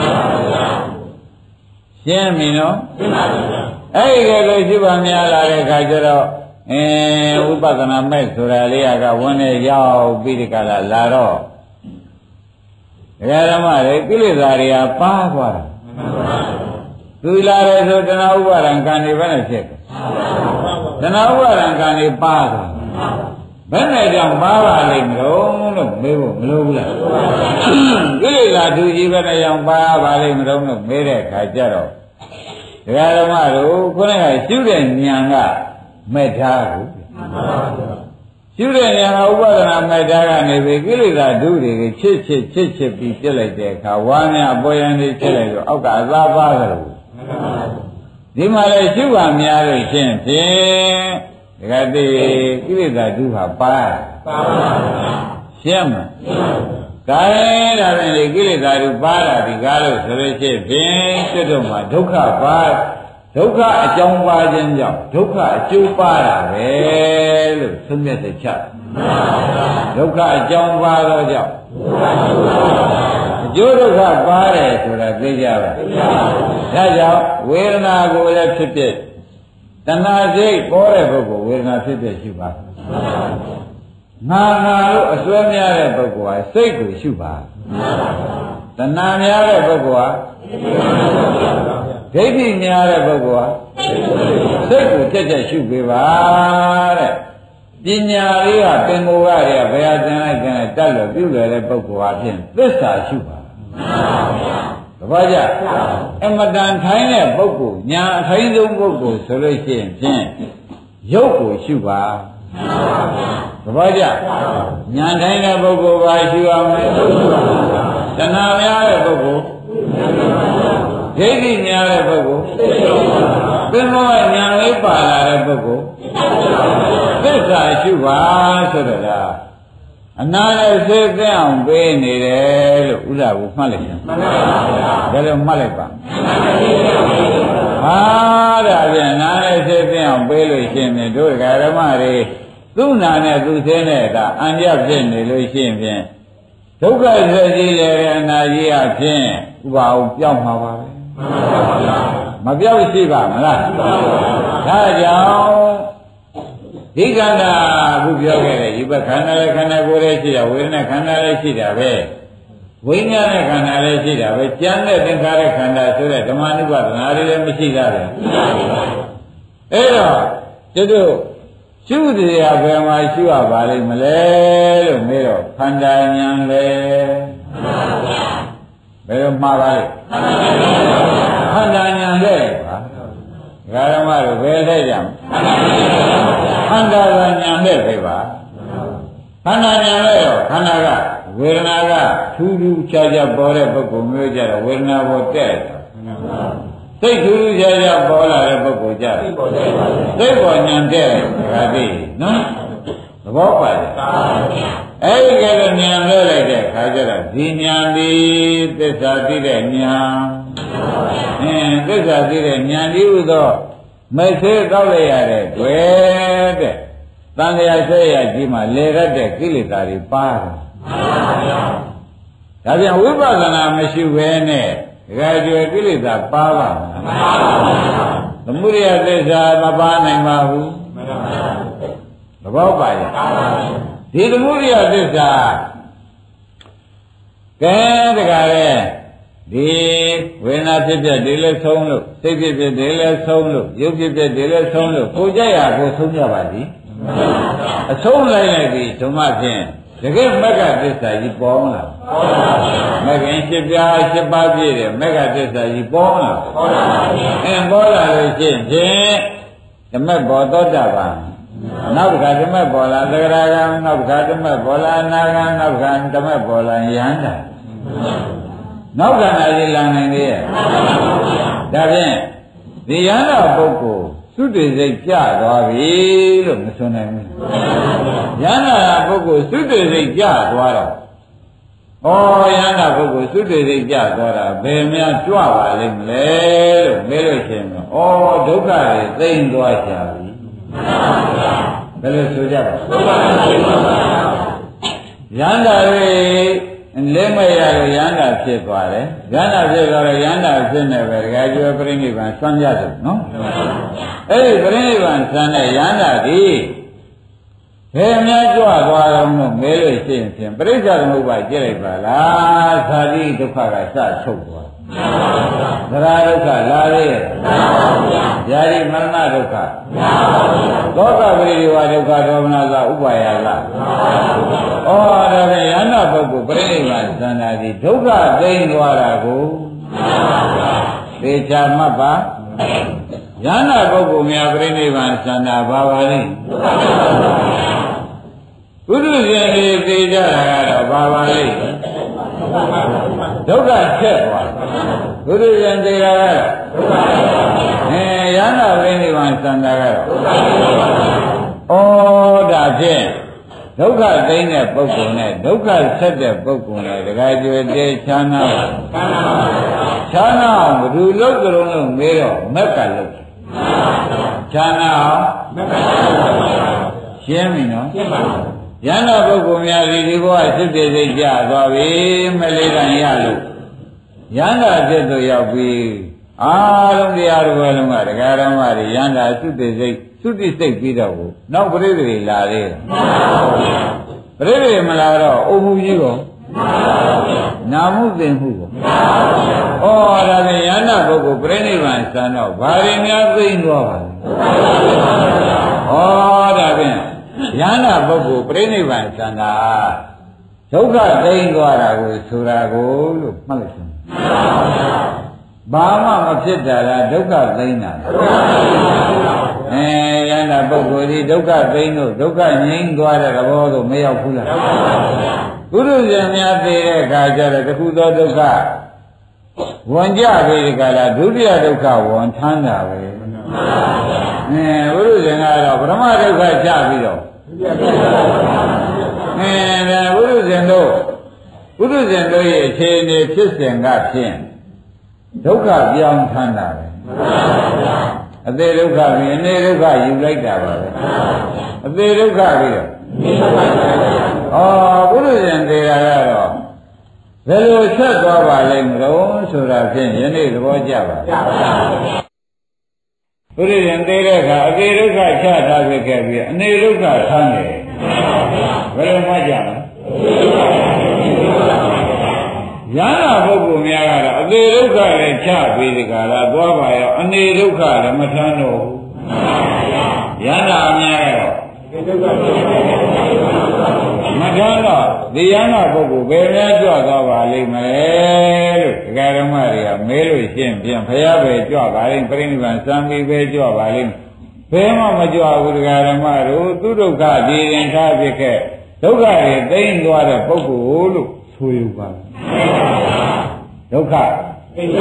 ရှင်းပြီနော်အဲ့ဒီလိုရှိပါများလာတဲ့ခါကျတော့ဝိပဿနာမဲ့ဆိုတာလေးကဝန်းနေရောက်ပြီးဒီကလာတော့ဓမ္မတွေကိလေသာတွေကပါသွားတာသူလာတယ်ဆိုတဏှာဥပါဒံကံတွေပဲနဲ့ဖြစ်တယ်တဏှာဥပါဒံကံတွေပါသွားဘယ်နဲ့ကြောင့်ပါပါလိမ့်မလို့မေးဖို့မလိုဘူးလားကိလေသာသူကြီးပဲနဲ့ကြောင့်ပါပါလိမ့်မလို့မေးတဲ့အခါကျတော့ဓမ္မတို့ခုနကရှုတဲ့ဉာဏ်ကမဲ့ထားကိုရှုတဲ့ဉာဏ်ကဥပဒနာမဲ့ထားကနေပြီကိလေသာဒုတွေချစ်ပြီးပြစ်လိုက်တဲ့အခါဝါများအပေါ်ယံတွေချစ်လိုက်တော့အောက်ကအသာပါသလိုဒီမှာလေရှုပါများလို့ရှင်းဖြင့်ဒီကတိကိလေသာဒုဟာပါရှင်းမဒါလည်းဒါပဲလေကိလေသာဒုပါတာဒီကားလို့ဆိုလို့ရှိဖြင့်စွတ်တော့မှာဒုက္ခပါဒုက္ခအကြောင်းပါခြင်းကြောင့်ဒုက္ခအကျိုးပါတာပဲလို့သုံးမြတ်တဲ့ချက်ဒုက္ခအကြောင်းပါတော့ကြောင့်အကျိုးဒုက္ခပါတယ်ဆိုတာသိကြပါဒါကြောင့်ဝေဒနာကိုလည်းဖြစ်ဖြစ်တဏှာစိတ်ပေါ်တဲ့ပုဂ္ဂိုလ်ဝေဒနာဖြစ်ဖြစ်ရှိပါငါလို့အစွဲများတဲ့ပုဂ္ဂိုလ်ဟာစိတ်ကိုရှုပါတဏှာများတဲ့ပုဂ္ဂိုလ်ဟာဒိဋ္ဌိများတဲ့ပုဂ္ဂိုလ်ဟာစိတ်ကိုကြက်ရှုပေးပါတဲ့ပညာလေးကပင်ကိုယ်ကတည်းကဘယ်ဟာသင်လိုက်သင်လိုက်တတ်လို့ပြုလွယ်တဲ့ပုဂ္ဂိုလ်ဟာဖြင့်သစ္စာရှုပါသဘောကျအမတန်ထိုင်းတဲ့ပုဂ္ဂိုလ်ညာအထိုင်းဆုံးပုဂ္ဂိုလ်ဆိုလို့ရှိရင်ဖြင့်ရုပ်ကိုရှုပါသဘောကျညာထိုင်းတဲ့ပုဂ္ဂိုလ်ပါရှုအောင်တဏှာများတဲ့ပုဂ္ဂိုလ်ဒိဋ္ဌိများတဲ့ပုဂ္ဂိုလ်သင်္ဘောညာလေးပါလာတဲ့ပုဂ္ဂိုလ်သစ္စာရှုပါဆိုတော့အနာနဲ့သိသိအောင်ပေးနေတယ်လို့ဥလာကိုမှတ်လိုက်တယ်မှန်ပါဗျာဒါလို့မှတ်လိုက်ပါဟာဒါပြန်နာနဲ့သိသိအောင်ပေးလို့ရှိရင်တို့ဓမ္မတွေသူ့နာနဲ့သူ့သင်းနဲ့ဒါအံပြဖြစ်နေလို့ရှိရင်ဖြင့်ဒုက္ခဆက်ကြီးလေအနာကြီးအဖြစ်ဥပါအောင်ပြောင်းမှာပါပဲမပြောက်ရှိပါမလားဒါကြောင့်ဒီခန္ဓာအခုပြောခဲ့တဲ့ဒီဘက်ခန္ဓာလည်းခန္ဓာကိုယ်လည်းရှိတာဝေဒနာခန္ဓာလည်းရှိတာပဲဝိညာဉ်နဲ့ခန္ဓာလည်းရှိတာပဲကြံတဲ့သင်္ခါရခန္ဓာဆိုတဲ့ဓမ္မနုပါဒနာတွေလည်းမရှိတာပဲအဲ့တော့တို့ရှုတရားဘယ်မှာရှုရပါလိမ့်မလဲလို့မေးတော့ခန္ဓာဉာဏ်လေဘယ်လိုမှားပါလိမ့်ခန္ဓာဉာဏ်လေပါဓမ္မတို့ဘယ်ထဲကြမခန္ဓာကဉာဏ်နဲ့ပဲပါခန္ဓာဉာဏ်နဲ့တော့ခန္ဓာကဝေဒနာကထူးထူးခြားခြားပေါ်တဲ့ပုဂ္ဂိုလ်မျိုးကြတော့ဝေဒနာပေါ်တဲ့စိတ်ထူးထူးခြားခြားပေါ်လာတဲ့ပုဂ္ဂိုလ်ကြစိတ်ပေါ်ဉာဏ်တဲ့ဒါသိနော်သဘောပါလားအဲ့ဒီကဲတော့ဉာဏ်လွဲလိုက်တဲ့ခါကျတော့ဒီဉာဏ်ဒီသစ္စာသိတဲ့ဉာဏ်သစ္စာသိတဲ့ဉာဏ်ဒီဥသောမဆေးတောက်လိုက်ရတဲ့တွေ့တဲ့တန်လျာဆက်ရကြီးမှလေရတဲ့ကိလေသာတွေပါတယ်ဒါပြန်ဝိပဿနာမရှိဘဲနဲ့ဒကာကျွယ်ကိလေသာပါပါမလားသမုဒယသစ္စာမပါနိုင်ပါဘူးသဘောပါရဲ့ဒီသမုဒယသစ္စာကဲဒကာရဲ့ဒီဝေဒနာဖြစ်ဖြစ်ဒီလည်းဆုံးလို့စိတ်ဖြစ်ဖြစ်ဒီလည်းဆုံးလို့ရုပ်ဖြစ်ဖြစ်ဒီလည်းဆုံးလို့ကိုကြရကိုဆုံးကြပါသည်အဆုံးလိုက်ပြီဓမ္မဖြင့်တကယ်မက္ခသစ္စာကြီးပေါ်မလားပေါ်ပါဘူးမဂ္ဂင်7ပြား7ပါးပြည့်တယ်မက္ခသစ္စာကြီးပေါ်မလားပေါ်ပါဘူးပေါ်လာလို့ရှိရင်ဓမ္မဘောသောတာပန်နောက်တစ်ခါဓမ္မပေါ်လာသဂရကံနောက်တစ်ခါဓမ္မပေါ်လာအနာဂံနောက်တစ်ခါဓမ္မပေါ်လာယန္တာနောက်ကနာကြီးလာနိုင်သေးရဲ့ဒါဖြင့်ဒီယန္တာပုဂ္ဂိုလ်သုတေစိတ်ကြသွားပြီလို့မဆိုနိုင်ဘူးယန္တာပုဂ္ဂိုလ်သုတေစိတ်ကြသွားတော့ဩယန္တာပုဂ္ဂိုလ်သုတေစိတ်ကြသွားတာဘယ်များကြွပါလိမ့်မလဲလို့မေးလို့ရှိရင်ဩဒုက္ခတွေသိမ့်သွားကြပြီဘယ်လိုဆိုကြပါယန္တာတွေလက်မရလို့ယန္တာဖြစ်သွားတယ်ယန္တာဖြစ်သွားတော့ယန္တာဖြစ်နေပဲတကယ်ကျွဲပြိဋိဘံဆွမ်းကြတယ်နော်အဲ့ဒီပြိဋိဘံဆွမ်းတဲ့ယန္တာဒီဘယ်များကြွသွားတော့လို့မဲလို့ရှိရင်ဖြင့်ပြိဋ္ဌာသမုပ္ပါကြည့်လိုက်ပါလားသာတိဒုက္ခကစထုတ်သွားသရဒုက္ခလာလေဇာတိမရဏဒုက္ခသောကပရိဒီဝဒုက္ခဒေါမနသဥပါယလားဩဒါဖြင့်ယန္တာပုဂ္ဂိုလ်ပြိဋိဘံသန္တာဒီဒုက္ခသိမ်းသွားတာကိုသေချာမှတ်ပါယန္တာပုဂ္ဂိုလ်များပြိဋိဘံသန္တာဘာပါလဲဘုဒ္ဓရှင်တွေသိကြတာကတော့ဘာပါလဲဒုက္ခချက်သွားဘုဒ္ဓရှင်သိတာကတော့ယန္တာပြိဋိဘံသန္တာကတော့ဩဒါဖြင့်ဒုက္ခသိမ်းတဲ့ပုဂ္ဂိုလ်နဲ့ဒုက္ခဆက်တဲ့ပုဂ္ဂိုလ်နဲ့တခါကျွေးတေချာနာချာနာဘယ်သူလုတ်ကြလုံးလို့မေးတော့မက်ကလုတ်ချာနာရှင်းပြီနော်ရှင်းပါပြီယန္တာပုဂ္ဂိုလ်များဒီဘဝစိတ်တည်စိတ်ကြသွားပြီမလေးတန်ရလို့ယန္တာဖြစ်သူရောက်ပြီအားလုံးတရားတော်လုံးကတရားဓမ္မတွေယန္တာသုတိစိတ်သုတိစိတ်ပြီးတော့နောက်ပြိတ္တိလာသေးတယ်ရိသေမလာတော့အိုမှုကြီးကိုနာမှုသင်မှုကိုဩဒါဖြင့်ယန္တာပုဂ္ဂိုလ်ပြိဋိဘံစံတော့ဘာတွေများသိမ့်သွားပါလဲဩဒါဖြင့်ယန္တာပုဂ္ဂိုလ်ပြိဋိဘံစံတာဒုက္ခသိမ့်သွားတာကိုဆိုတာကိုလို့မှတ်လိုက်စမ်းဘာမှမဖြစ်တာလားဒုက္ခသိမ့်တာယန္တာပုဂ္ဂိုလ်ဒီဒုက္ခသိမ့်လို့ဒုက္ခငြိမ်းသွားတဲ့သဘောကိုမရောက်ဘူးလားပုရုဇဉ်များသိတဲ့အခါကျတော့တခုသောဒုက္ခဝန်ကြပြီဒီကလာဒုတိယဒုက္ခဝန်ထမ်းတာပဲပုရုဇဉ်ကတော့ပထမဒုက္ခချပြီးတော့ဒါပုရုဇဉ်တို့ရဲ့အခြေအနေဖြစ်စဉ်ကဖြင့်ဒုက္ခပြောင်းထမ်းတာပဲအသေးဒုက္ခပြီးအနေဒုက္ခယူလိုက်တာပါပဲအသေးဒုက္ခပြီးတော့ပုရုဇဉ်တရားကတော့ဘယ်လိုဆက်သွားပါလိမ့်မလို့ဆိုတာဖြင့်ယနေ့သဘောကျပါပုရိသင်သေးတဲ့အခါအပေဒုက္ခချထားခဲ့ပြီးအနေဒုက္ခဆန်းတယ်ဘယ်လိုမှကြမလဲယန္တာပုဂ္ဂိုလ်များကတော့အပေဒုက္ခလည်းချပြီးဒီကလာသွားပါရောအနေဒုက္ခလည်းမထမ်းတော့ဘူးယန္တာများကတော့မထမ်းတော့ဒီယန္တာပုဂ္ဂိုလ်ဘယ်များကြွသွားပါလိမ့်မလဲလို့ဒကာဓမ္မတွေကမဲလို့ရှင်းပြန်ဘုရားပဲကြွပါလိမ့်ပြိဋိဘံစံပြီးပဲကြွပါလိမ့်ဘယ်မှမကြွဘူးဒကာဓမ္မတို့သူဒုက္ခဒီရင်ထားဖြစ်ခဲ့ဒုက္ခတွေသိမ့်သွားတဲ့ပုဂ္ဂိုလ်လို့ဆိုယူပါဒုက္ခသိမ့်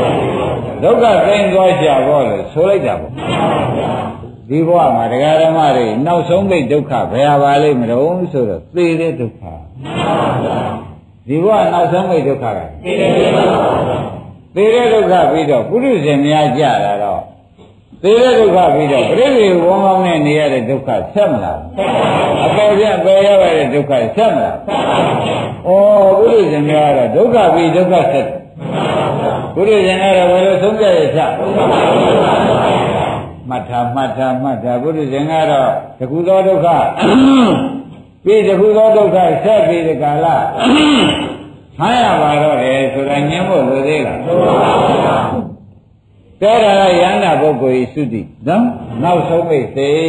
သွားကြပါလို့ဆိုလိုက်တာပေါ့ဒီဘဝမှာဒကာဓမ္မတွေနောက်ဆုံးပိတ်ဒုက္ခဘယ်ပါလိမ့်မလို့ဆိုတော့သေတဲ့ဒုက္ခဒီဘဝနောက်ဆုံးပိတ်ဒုက္ခကသေတဲ့ဒုက္ခပြီးတော့ပုရုဇဉ်များကြတာတော့သေတဲ့ဒုက္ခပြီးတော့ပြိဋိဝန်းကောင်းနဲ့နေရတဲ့ဒုက္ခဆက်မလားအပယ်ပြပယ်ရတဲ့ဒုက္ခဆက်မလားပုရုဇဉ်များကတော့ဒုက္ခပြီးဒုက္ခဆက်ပုရုဇဉ်ကတော့ဘယ်လိုဆုံးဖြတ်ရချမှတ်တာပုရိသေကတော့တခုသောဒုက္ခပြီးတခုသောဒုက္ခဆက်ပြီးဒီကာလဆန်းရပါတော့တယ်ဆိုတာညင်းဖို့လိုသေးလားတဲ့ဒါကယန္တာပုဂ္ဂိုလ်ဤသုတိနော်နောက်ဆုံးမိတ်သိ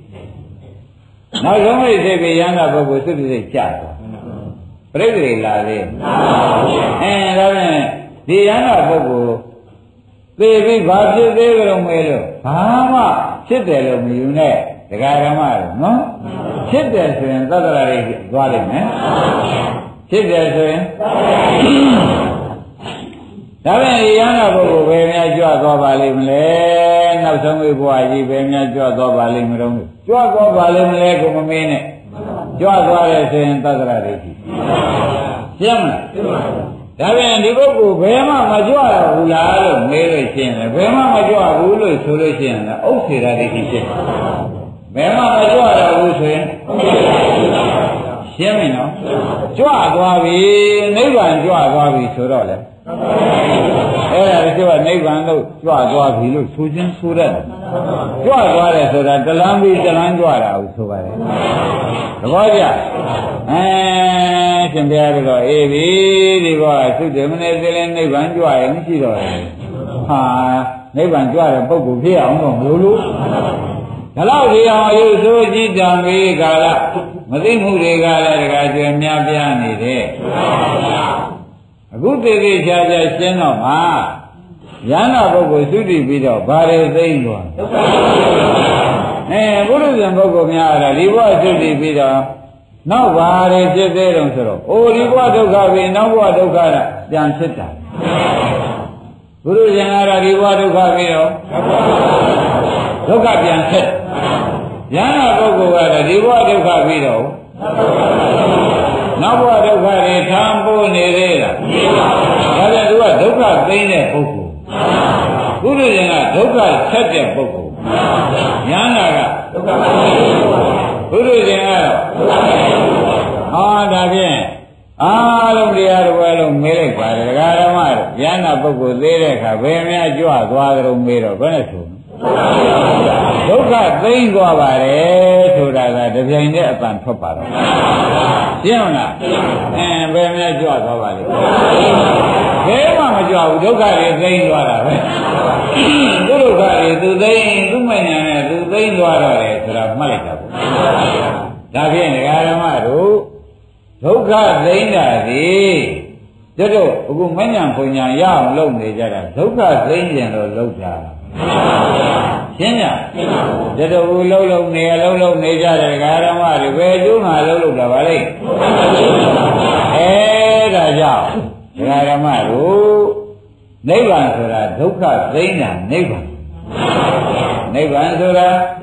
ပြီးယန္တာပုဂ္ဂိုလ်သုတိစိတ်ကြသွားပြိဋ္ဌိလာသေးဒါဖြင့်ဒီယန္တာပုဂ္ဂိုလ်သေပြီးဘာဖြစ်သေးကြလို့မေးလို့ဘာမှဖြစ်တယ်လို့မယူနဲ့ဒကာဓမ္မတို့နော်ဖြစ်တယ်ဆိုရင်သတ္တရာတွေသွားလိမ့်မယ်ဖြစ်တယ်ဆိုရင်ဒါပြန်ရဟန္တာပုဂ္ဂိုလ်ပဲများကြွသွားပါလိမ့်မလဲနောက်ဆုံးဘဝကြီးပဲများကြွသွားပါလိမ့်မလို့ကြွသွားပါလိမ့်မလဲကိုမမေးနဲ့ကြွသွားတယ်ဆိုရင်သတ္တရာတွေရှိရှင်းမလားဒါပြန်ဒီပုဂ္ဂိုလ်ဘယ်မှမကြွရဘူးလားလို့မေးလို့ရှင်းတယ်ဘယ်မှမကြွဘူးလို့ဆိုလို့ရှင်းတယ်ဥစ္စေရာဒိဋ္ဌိဖြစ်ဘယ်မှမကြွရဘူးဆိုရင်ရှင်းပြီနော်ကြွသွားပြီနိဗ္ဗာန်ကြွသွားပြီဆိုတော့လေအဲ့ဒါတချို့ကနိဗ္ဗာန်လို့ကြွသွားပြီလို့ဆိုခြင်းဆိုရတယ်ကြွသွားတယ်ဆိုတာတလန်းပြီးတလန်းကြွတာကိုဆိုပါတယ်သဘောကျရှင်ဘုရားတို့အေးပြီဒီဘောသုတေမနေသေးလဲနိဗ္ဗာန်ကြွရင်မရှိတော့ဘူးဟာနိဗ္ဗာန်ကြွတဲ့ပုဂ္ဂိုလ်ဖြစ်အောင်တော့မလို့ဒါတော့ဒီအောင်အယုဆိုးကြည့်တံပြီးကာလမသိမှုတွေကလည်းတခါကျွယ်များပြားနေတယ်အခုသေသေးချာချာရှင်းတော့မှာယန္တာပုဂ္ဂိုလ်သုတိပြီးတော့ဘာတွေသိမ့်သွားပုရုဇဉ်ပုဂ္ဂိုလ်များအဲ့ဒါဒီဘဝသုတိပြီးတော့နောက်ဘာတွေဖြစ်သေးတုံးဆိုတော့ဒီဘဝဒုက္ခပြီးနောက်ဘဝဒုက္ခကပြန်ဖြစ်တာပုရုဇဉ်ကတော့ဒီဘဝဒုက္ခပြီးတော့ဒုက္ခပြန်ဖြစ်ယန္တာပုဂ္ဂိုလ်ကတော့ဒီဘဝဒုက္ခပြီးတော့နောက်ဘဝဒုက္ခတွေထမ်းပိုးနေသေးလားဒါပြန်သူကဒုက္ခသိမ့်တဲ့ပုဂ္ဂိုလ်ပုရုဇဉ်ကဒုက္ခဆက်တဲ့ပုဂ္ဂိုလ်ယန္တာကဒုက္ခပုရုဇဉ်ကတော့ဒါဖြင့်အားလုံးတရားတော်လုံးမေးလိုက်ပါတယ်ဒကာဓမ္မတို့ဉာဏပုဂ္ဂိုလ်သေးတဲ့အခါဘယ်များကြွသွားကြုံမေးတော့ဘယ်နဲ့ဆိုဒုက္ခသိမ့်သွားပါတယ်ဆိုတာကတပြိုင်တည်းအပန်ထွက်ပါတော့ရှင်းမလားဘယ်များကြွသွားပါလိမ့်ဘယ်မှမကြွဘူးဒုက္ခတွေသိမ့်သွားတာပဲသူဒုက္ခတွေသူသိမ့်သူမဉဏ်နဲ့သူသိမ့်သွားတော့တယ်ဆိုတာမှတ်လိုက်တာပေါ့ဒါဖြင့်ဒကာဓမ္မတို့ဒုက္ခသိမ့်တာဒီတို့အခုမဉဏ်ပုံညာရအောင်လုပ်နေကြတာဒုက္ခသိမ့်ရင်တော့လုပ်တာရှင်းကြတို့လုံးနေကြတယ်ဒကာဓမ္မတွေဘယ်ကျိုးမှလုံးတာပါလိမ့်ဒါကြောင့်ဒကာဓမ္မတို့နိဗ္ဗာန်ဆိုတာဒုက္ခသိမ့်တာနိဗ္ဗာန်ဆိုတာ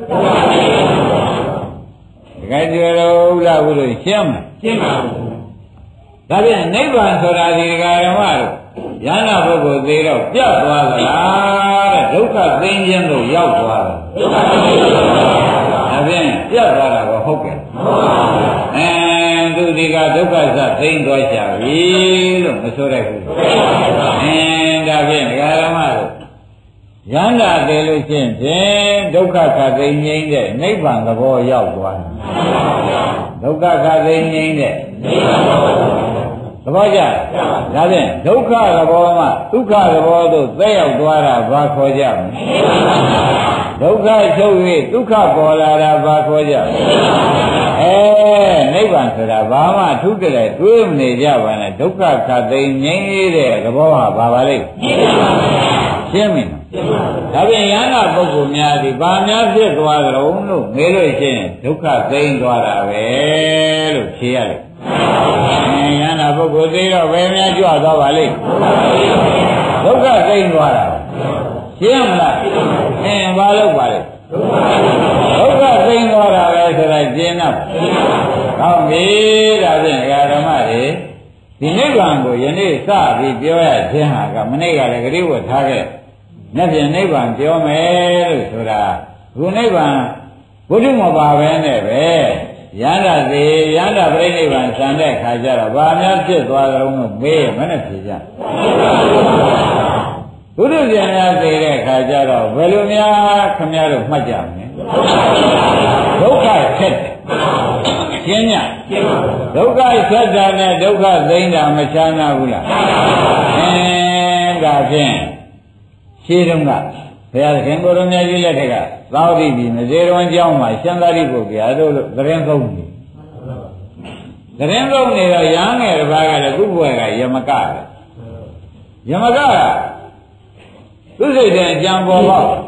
ဒကာကျော်တော်ဥလာဘုလို့ရှင်းမှာရှင်းပါဘူးဒါပြန်နိဗ္ဗာန်ဆိုတာဒီဒကာဓမ္မတို့ယန္တာပုဂ္ဂိုလ်သေးတော့ပြတ်သွားသလားတဲ့ဒုက္ခသိမ့်ခြင်းကိုရောက်သွားတယ်ဒါပြန်ပြတ်သွားတာကဟုတ်ကဲ့သူဒီကဒုက္ခသသိမ့်သွားကြပြီလို့မဆိုရဘူးဒါပြန်ဒကာဓမ္မတို့ယန္တာသေးလို့ရှင်းဖြင့်ဒုက္ခခသိမ့်ငြိမ်းတဲ့နိဗ္ဗာန်သဘောရောက်သွားတယ်ဒုက္ခခသိမ့်ငြိမ်းတဲ့သဘောကျဒါဖြင့်ဒုက္ခသဘောမှဒုက္ခသဘောသို့သက်ရောက်သွားတာဘာခေါ်ကြမလဲဒုက္ခချုပ်၍ဒုက္ခပေါ်လာတာဘာခေါ်ကြမလဲနိဗ္ဗာန်ဆိုတာဘာမှထုကြတယ်တွေးမနေကြပါနဲ့ဒုက္ခခသိမ့်ငြိမ်းတဲ့သဘောဟာဘာပါလိမ့်ရှင်းပြီနော်ဒါဖြင့်ယန္တာပုဂ္ဂိုလ်များဒီဘာများဖြစ်သွားကြလို့မေးလို့ရှိရင်ဒုက္ခသိမ့်သွားတာပဲလို့ဖြေရတယ်ယန္တာပုဂ္ဂိုလ်သိတော့ဘယ်များကြွသွားပါလိမ့်ဒုက္ခသိမ့်သွားတာရှင်းမလားဘာလို့ပါလဲဒုက္ခသိမ့်သွားတာပဲဆိုတာရှင်းတော့ကောင်းပြီဒါဖြင့်ဓမ္မတွေဒီနိဗ္ဗာန်ကိုယနေ့စပြီးပြောရခြင်းဟာကမနေ့ကလည်းဂရိဝတ်ထားခဲ့နေ့ဖြင့်နိဗ္ဗာန်ပြောမယ်လို့ဆိုတာခုနိဗ္ဗာန်ဘုဒ္ဓမပါပဲနဲ့ပဲယန္တာသေးယန္တာပြိဋိဘံဆံတဲ့ခါကျတော့ဘာများဖြစ်သွားကြုံလို့မေးရမနဲ့ဖြေကြဘုဒ္ဓဉာဏ်များသိတဲ့ခါကျတော့ဘယ်လိုများခမည်းတော်မှတ်ကြမလဲဒုက္ခဆက်တယ်ရှင်းညဒုက္ခဆက်တာနဲ့ဒုက္ခသိမ့်တာမချမ်းသာဘူးလားဒါဖြင့်ရှင်းတော့ကဘုရားသခင်ကိုယ်တော်မြတ်ကြီးလက်ထက်ကသာဝတိပြည်မဇေရဝံကျောင်းမှာရှင်သာရိပုတ္တရာတို့လိုသတင်းသုံးနေသတင်းသုံးနေတော့ရဟန်းငယ်တစ်ပါးကလည်းခုဘွယ်ကယမကသူစိတ်တဲ့အကြံပေါ်ပေါက်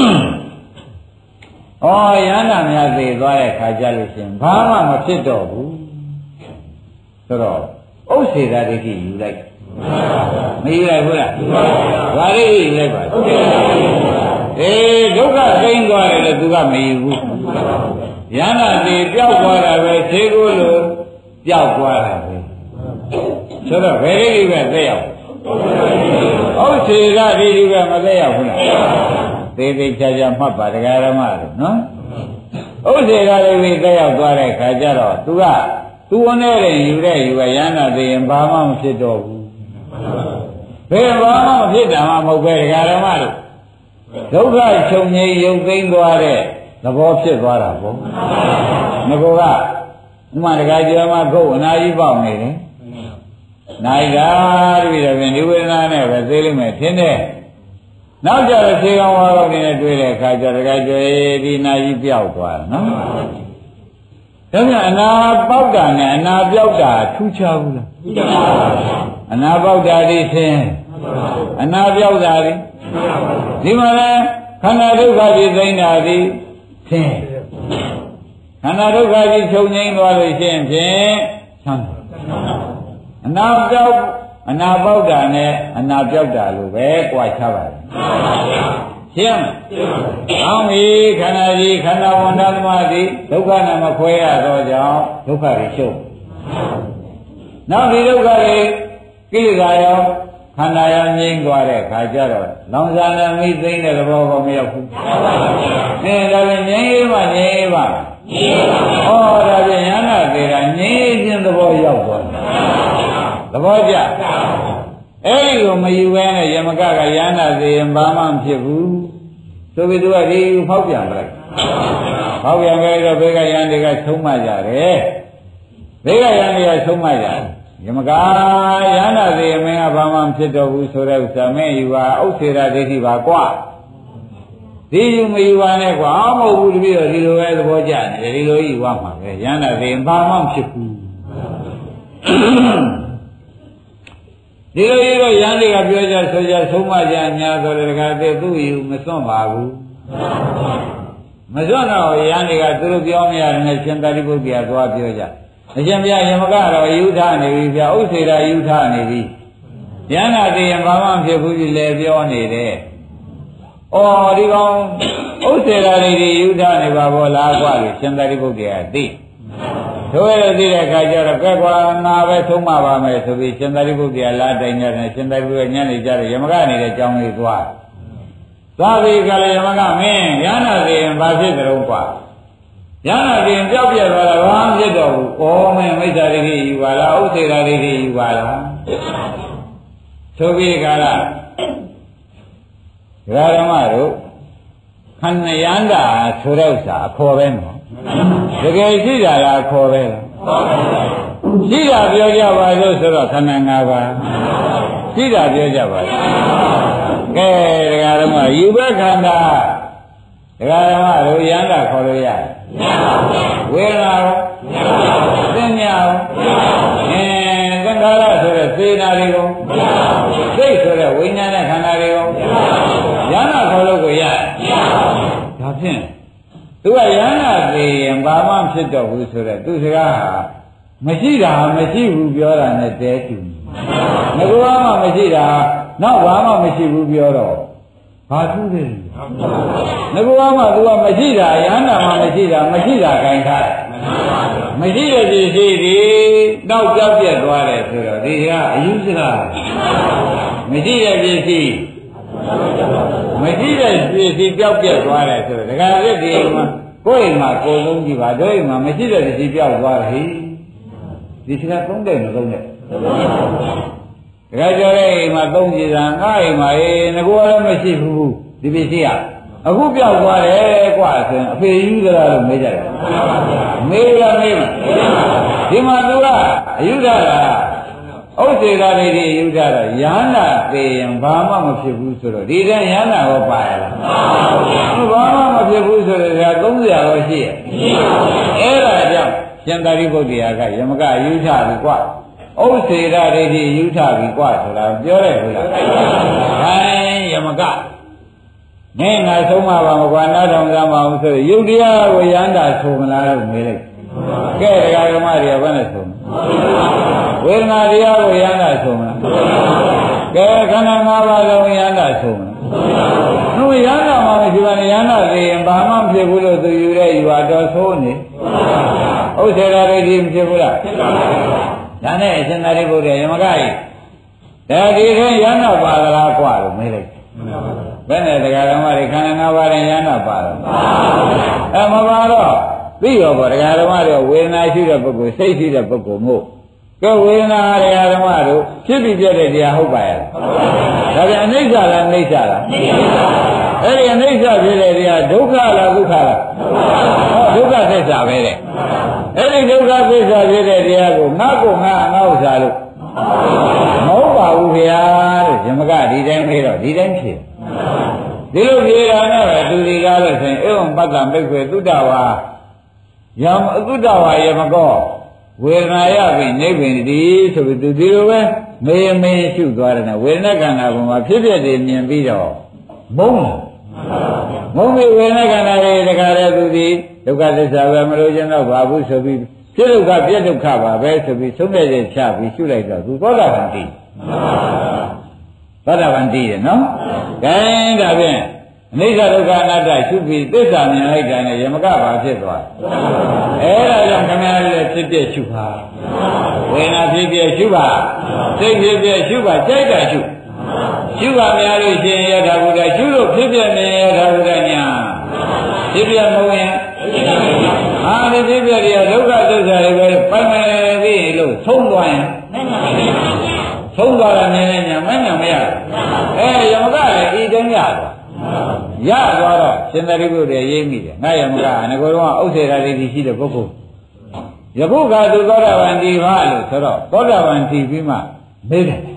ရဟန္တာများသိသွားတဲ့ခါကျလို့ရှင်ဘာမှမဖြစ်တော့ဘူးဆိုတော့ဥစ္စေတာဒိဋ္ဌိယူလိုက်မယူလိုက်ဘူးလားဘာလေးယူလိုက်ပါဒုက္ခသိမ့်သွားတယ်လို့သူကမယူဘူးယန္တာတိပျောက်သွားတာပဲခြေကိုယ်လိုပျောက်သွားတာပဲဆိုတော့ဘယ်လေးပဲသက်ရောက်ဥစ္စေတာဒိဋ္ဌိပဲမသက်ရောက်ဘူးလားသေးသေးချာချာမှတ်ပါတရားဓမ္မတို့နော်ဥစ္စေတာတွေသက်ရောက်သွားတဲ့ခါကျတော့သူဝနဲ့ရင်ယူတဲ့ယူပဲယန္တာသိရင်ဘာမှမဖြစ်တော့ဘူးဘယ်ဘာမှမဖြစ်တာမှမဟုတ်ပဲတရားဓမ္မတို့ဒုက္ခချုပ်ငြိမ်းရုပ်သိမ်းသွားတဲ့သဘောဖြစ်သွားတာပေါ့ငကောကဥမာတခါကျော်မှာခုတ်အနာကြီးပေါက်နေတယ်နိုင်တာတပည့်တော်ပြင်ဒီဝေဒနာနဲ့ပဲသိလိမ့်မယ်ထင်တယ်နောက်ကြတော့ခြေကောင်ဝါကောင်နေနဲ့တွေ့တဲ့အခါကျတခါကျော်ဒီနာကြီးပြောက်သွားတယ်နော်ဒါပြန်အနာပေါက်တာနဲ့အနာပြောက်တာထူးခြားဘူးလားထူးခြားပါဘူးအနာပေါက်တာဒီသင်အနာပြောက်တာဒီမှာလဲခန္ဓာဒုက္ခကြီးသိနေတာဒီသင်ခန္ဓာဒုက္ခကြီးချုပ်ငြိမ်းသွားလို့ရှိရင်ဖြင့်ချမ်းသာအနာပြောက်အနာပေါက်တာနဲ့အနာပြောက်တာလို့ပဲကြွားချပါတယ်ရှင်းကောင်းပြီခန္ဓာကြီးခန္ဓာဝန္ဒသမတိဒုက္ခနဲ့မခွဲရတော့ကြောင့်ဒုက္ခတွေရှုပ်နောက်ဒီဒုက္ခတွေကိလေသာရောခန္ဓာရောငြိမ်းသွားတဲ့ခါကျတော့လောင်စာနဲ့မိသိမ့်တဲ့သဘောကမရောက်ဘူးဒါလည်းငြိမ်းရေးပါငြိမ်းရေးပါဒါပြန်ယန္တာသေးတာငြိမ်းခြင်းသဘောရောက်သွားတယ်သဘောကျ Eri mayuana Yamaka Yana the Mbama Pibu. So we do a day how young like. How young a Vega Yandiga so much. Vega Yandiga so much. Yamaka Yana the Mea Bama Pito Surasa May you are Osira de Tivaqua. These Mayuane Guamo would be a little way the Bojan, a little Iwama, Yana the Mbama Pibu. Little Yandiga Bioja Soja Soma Janya, the do you, Masomabu. Mazona Yandiga Turubionia and Chandaribukia, Bioja. The Jambia Yamagara, Utah Navy, Osira, Utah Navy. Yana de Mbama Pibu Levione there. Oh, the Osira, Utah Navabola, Chandaribukia, D. So where did I catch a Pekwa, Nava, Soma, to be Chandaribukia, Latin, and Chandaribukia, Yamagani, the John is what? Savi Kalayamaga, man, Yana the ambassador Upa. Yana the Jobia, Ram Jedo, oh, man, Mizari, you are out there, you are. So we got Radamaru, Kanayanda, Surosa, Coreno. The gay Sida, Coreno. Sida, Bioja, Sura, Kanangava. Sida, Bioja. Gay, you work on that. Radamaru, Yanda, Korea. Where now? Then now. And then Gala, Sina, say, Sura, Winana, Canario. Yana, Koloya. That's it. Do I yana the Mbama Sito who said, do Mashida, Mashi Rubiora and a dead to Naguama Mashida, not Rama Mashi Rubioro. Patu Naguama, do a Mashida, Yana Mashida, Kanka. Mashida is now Jabia Dware, they are usual. Mashida is Mashida is Jabia Dware, the guy going my Kolungiva, doing my Mashida is Jabia. This is not from them, don't it? Gradually, my donkeys and I, my Nagola Mashi, the Visia. A Hupia was a pay user major. Mela, Himadura, Udara, Osira, Udara, Yana, the Mbama of Shibusura, Dida Yana or Paya. Mbama of Shibusura, they are going to here. Era. Chandaribukia, Yamaga, Utah, the Quat. Oh, say that it is Utah, the Quat, so I'm Yamaga. Name I so much of one out of the Yudia, Yanda, Somala, Millet. Get a Maria Venezuela. Where Nadia, Yanda, Soma. Get a Kanama, Yanda, Soma. No, Yanda, Mamma, Yana, the Mbama, the Buddha, the Ure, you are just only. Oh, say that I didn't say that. Yana is in Nariburia, Yamagai. That is a Yana Bala Qual, Millet. When the Garamari Kanava and Yana Bala. Amavaro, we over Garamaro, when I see the book, say see the book more. Go when I Garamaro, should be jetted the Ahobaya. That is Nizala and Nizala. Very Nizala, Duka, Duka. Duka says Avere. Every Duka says Avere, Diago, Nago, Nausalu. No, we are Yamaga, didn't kill. Little Girana, do the others and Evan Batam, Dudawa. Dudawa Yamago. Where I have been living these, so we do the may shoot Guarana. We're not gonna have my people in video. Boom. Mummy, we're not gonna read the Garadu, look at this Avarojan of Babu, so we still got yet to cover, where to be so many sharp, we should like that. What haven't you, no? And again, Nisa Ganada should be this one like an Yamagava, said one. I come out to be a Shuba. When I see a Shuba, take a Shuba, take a Shuba. Shuba Mary, Yadabuda, Shuba, Sibia, Yadabudania. Sibia Moya. Ah, the Sibia, look at those, primarily, look, Somewhere. Somewhere, သွားရှင်သာရိပုတ္တရာရိပ်မိတယ်ငါယမကငကိုတော့ဥစ္စေရာဒိဋ္ဌိရှိတဲ့ပုဂ္ဂိုလ်ယခုကသူသောတာပန်ဒီပါလို့ဆိုတော့သောတာပန်ဒီပြီးမှမေးတယ်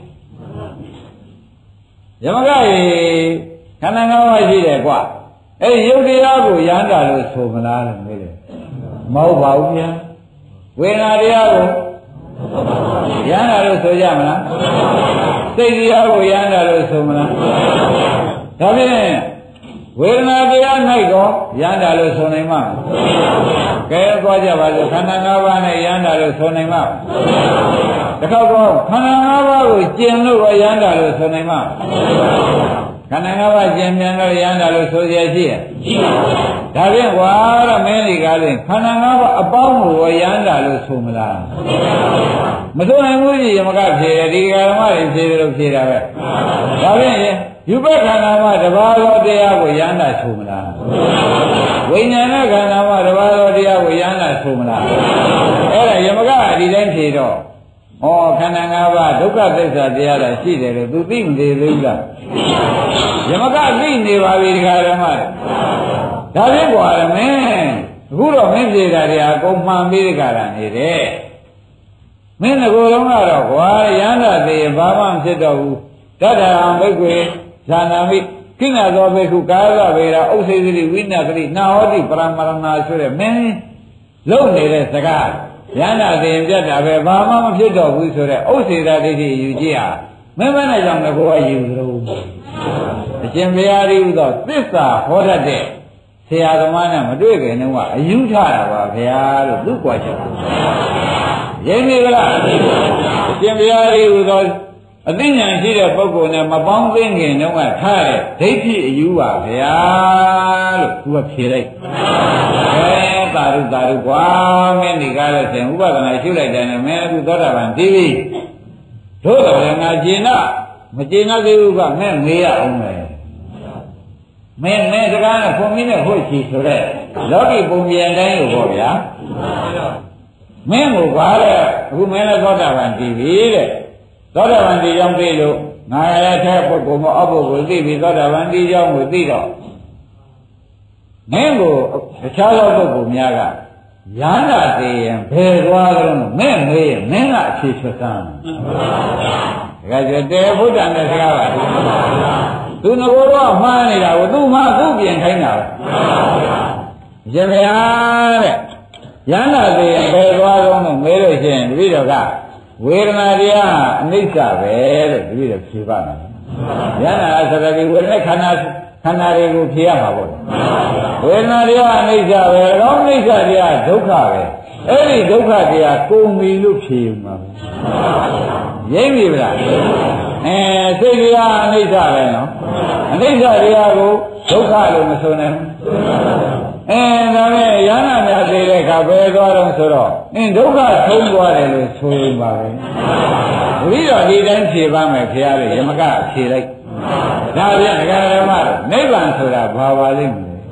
ယမကရေခန္ဓာ၅ပါးရှိတယ်ကွာအဲ့ရုပ်တရားကိုရမ်းတာလို့ဆိုမလားလို့မေးတယ်မဟုတ်ပါဘူးဗျာဝေဒနာတရားကိုရမ်းတာလို့ဆိုကြမလားစိတ်တရားကိုရမ်းတာလို့ဆိုမလားဒါဖြင့်ဝေဒနာတရား၌တော့ရမ်းတာလို့ဆိုနိုင်မှာကဲသွားကြပါစို့ခန္ဓာ၅ပါးနဲ့ရမ်းတာလို့ဆိုနိုင်မှာတခါတော့ခန္ဓာ၅ပါးကိုကျင်လို့ရမ်းတာလို့ဆိုနိုင်မှာခန္ဓာ၅ပါးကျင်ပြန်လို့ရမ်းတာလို့ဆိုရရှိရဲ့ဒါဖြင့်ကွာတော့မင်းတွေကလည်းခန္ဓာ၅ပါးအပေါင်းကိုရမ်းတာလို့ဆိုမလားမဆိုနိုင်ဘူးကြီးယမကဖြေတယ်ဒီဃာရမတွေဖြေတယ်လို့ဖြေတာပဲဒါဖြင့်ယူပခန္ဓာမှာတဘာသောတရားကိုရမ်းတာဆိုမလားဝိညာဏခန္ဓာမှာတဘာသောတရားကိုရမ်းတာဆိုမလားအဲ့ဒါယမကဒီတိုင်းဖြေတော့ဩခန္ဓာ၅ပါးဒုက္ခသစ္စာတရားတာရှိတယ်လို့ तू သိမသေးဘူးလားယမကသိနေပါပြီဒီဃာရမဒါဖြင့်ကွာရမင်းအခုတော့မင်းဖြေတာတွေအကုန်မှန်ပြီးဒီဃာရနေတယ်မင်းငကိုယ်လုံးကတော့ကွာရဟန္တာသေးဘာမှမဖြစ်တော့ဘူးတတ္တံဘိက္ခွေဇာနာမိကိဏသောဘိက္ခုကာယဝေရာဥစ္စေတိဝိနတိနာဟောတိပရမရဏဆိုတဲ့မင်းလုံနေတဲ့စကားရဟန္တာသေးပြတ်တာပဲဘာမှမဖြစ်တော့ဘူးဆိုတဲ့ဥစ္စေတာဒိဋ္ဌိယူကြည့်ဟာမင်းမနဲ့ကြောင့်ငကိုယ်ကယူသလိုအရှင်ဘုရားကြီးဥသောသစ္စာဟောတတ်တဲ့ဆရာသမားနဲ့မတွေ့ခင်တုန်းကအယူထတာပါဗျာလို့သူ့ကွာချက်ရင်းနေကြလားအရှင်ဘုရားကြီးဥသောအသိဉာဏ်ရှိတဲ့ပုဂ္ဂိုလ်နဲ့မပေါင်းသိခင်တုန်းကထားတဲ့ဒိဋ္ဌိအယူပါဗျာလို့သူကဖြေလိုက်သာရုသာရုကွာမင်းဒီကားလို့ဆိုရင်ဥပဒနာရှုလိုက်တယ်နဲ့မင်းအခုသောတာပန်သိပြီတို့တော်လည်းငါကျင်နာမကျင်နာသေးဘူးကမင်းငေးရအောင်မယ်မင်းစကားနဲ့ခွန်မင်းနဲ့ဟုတ်ချီဆိုတဲ့လောကီပုံပြန်တိုင်းလို့ပေါ့ဗျာမင်းကိုကွာတဲ့အခုမင်းလည်းသောတာပန်သိပြီတဲ့သောတာပန်ဒီကြောင့်သိလို့ငါရတဲ့ပုဂ္ဂိုလ်မအပုဂ္ဂိုလ်သိပြီသောတာပန်ဒီကြောင့်ကိုသိတော့မင်းကိုတခြားသောပုဂ္ဂိုလ်များကရဟန္တာသေးရင်ဘယ်သွားကြလို့မင်းမေးရင်မင်းကအခြေချစမ်းဒါကြတဲ့ဘုဒ္ဓနဲ့စကားပါသူငကိုတော့မှားနေတာကိုသူမှသူ့ပြင်ခိုင်းတာပဲရှင်ဗျာတဲ့ရဟန္တာသေးရင်ဘယ်သွားကြလို့မေးလို့ရှိရင်တပည့်တော်ကဝေဒနာတရားအနိစ္စပဲလို့တပည့်တော်ဖြေပါမယ်ရဟန္တာဆိုတဲ့ဝေဒနာခန္ဓာတွေကိုဖြေရမှာပေါ့ဝေဒနာတရားအနိစ္စပဲကောင်းအနိစ္စတရားဒုက္ခပဲအဲ့ဒီဒုက္ခတရားကုန်ပြီလို့ဖြေမှာပဲရိပ်ပြီဗလားစိတ်တရားအနိစ္စပဲနော်အနိစ္စတရားကိုဒုက္ခလို့မဆိုနိုင်ဘူးဒါနဲ့ရဟန္တာများသိတဲ့အခါဘယ်သွားတော့ဆိုတော့ဒုက္ခဆုံးသွားတယ်လို့ဆိုရင်ပါပဲဘုရားဒီတိုင်းဖြေပါမယ်ခင်ဗျားတို့ယမကဖြေလိုက်ဒါပြန်ဒကာဓမ္မနိဗ္ဗာန်ဆိုတာဘာပါလိမ့်မလဲ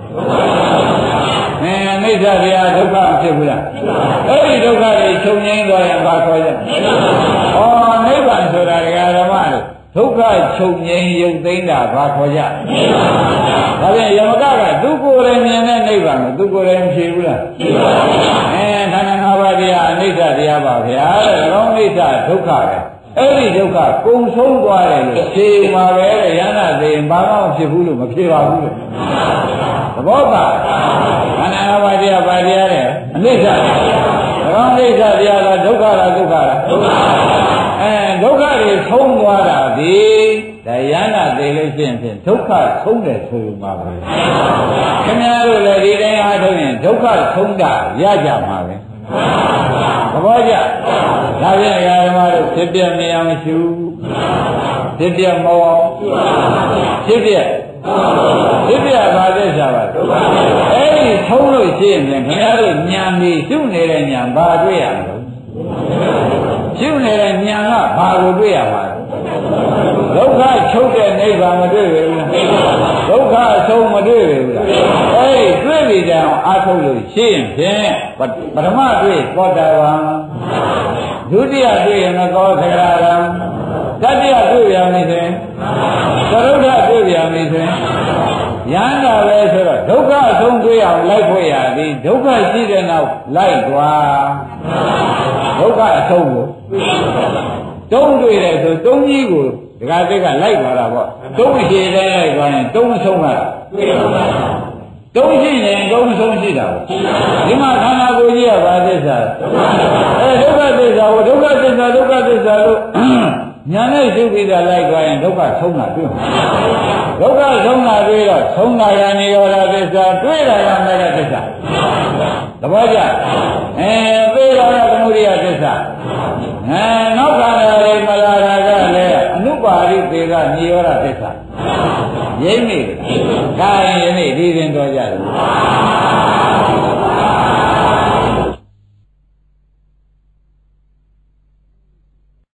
နိစ္စတရားဒုက္ခဖြစ်ဘူးလားအဲ့ဒီဒုက္ခတွေချုပ်ငြိမ်းသွားရင်ဘာခေါ်ကြနိဗ္ဗာန်ဆိုတာဒကာဓမ္မတို့ဒုက္ခချုပ်ငြိမ်းရုပ်သိမ်းတာဘာခေါ်ကြဒါပြန်ယမကသူကိုယ်တိုင်မြင်တဲ့နိဗ္ဗာန်ကိုသူကိုယ်တိုင်ဖြေဘူးလားဖြေပါဘူးခန္ဓာ၅ပါးတရားအနိစ္စတရားပါဗျာတဲ့ကောင်းနိစ္စဒုက္ခပဲအဲ့ဒီဒုက္ခကုံဆုံးသွားတယ်လို့ဖြေမှာပဲတဲ့ရဟန္တာသိရင်ဘာမှမဖြစ်ဘူးလို့မဖြေပါဘူးလို့သဘောပါခန္ဓာ၅ပါးတရားပါတရားတဲ့အနိစ္စကောင်းနိစ္စတရားကဒုက္ခလားဒုက္ခလားဒုက္ခဒုက္ခတွေဆုံးသွားတာဒီဒါရဟန္တာသိလို့ရှိရင်ဖြင့်ဒုက္ခဆုံးတယ်ဆိုရင်ပါပဲခင်ဗျားတို့လည်းဒီတိုင်းအားထုတ်ရင်ဒုက္ခဆုံးတာရကြမှာပဲသဘောကျဒါဖြင့်ဓမ္မတို့ဖြစ်ပြနေအောင်ရှုဖြစ်ပြမအောင်ဖြစ်ပြပါသက်သာပါအဲ့ဒီထုံးလို့ရှိရင်ခင်ဗျားတို့ဉာဏ်ကြီးရှုနေတဲ့ဉာဏ်ဘာတွေ့ရမလဲရှုနေတဲ့ဉာဏ်ကဘာကိုတွေ့ရမှာလဲဒုက္ခချုပ်တဲ့နိဗ္ဗာန်မတွေ့ဘူးလားဒုက္ခအဆုံးမတွေ့ဘူးလားအဲ့ဒီတွေ့ပြီးကြအောင်အားထုတ်လို့ရှိရင်ဖြင့်ပထမတွေ့သောတာပန်ဒုတိယတွေ့ရင်သောသဂရံတတိယတွေ့ရမယ်ဆိုရင်သရုဒ္ဓတွေ့ရမယ်ဆိုရင်ဒုက္ခအဆုံးတွေ့အောင်လိုက်ဖို့ရသည်ဒုက္ခရှိတဲ့နောက်လိုက်သွားဒုက္ခအဆုံးကိုတုံးတွေ့တယ်ဆိုတုံးကြီးကိုဒကာတိတ်ကလိုက်သွားတာပေါ့တုံးရှိတဲ့လိုက်သွားရင်တုံးမဆုံးပါတုံးရှိရင်တုံးမဆုံးရှိတာပေါ့ဒီမှာခန္ဓာကိုယ်ကြီးကဘာသစ္စာဒုက္ခသစ္စာကိုဒုက္ခသစ္စာဒုက္ခသစ္စာလို့ညာနဲ့ရှုပြီးတာလိုက်သွားရင်ဒုက္ခဆုံးတာတွေ့ဒုက္ခဆုံးတာတွေ့တော့ဆုံးတာရနိရောဓသစ္စာတွေ့တာရမဲ့သစ္စာသဘောကျသိတာကသမုဒိယသစ္စာနောက်ခန္ဓာတွေမလာတာကလည်းအနုပါရိသေကနိရောဓသစ္စာရင်းနေတယ်ဒါရင်ဒီရင်တော်ကြတယ်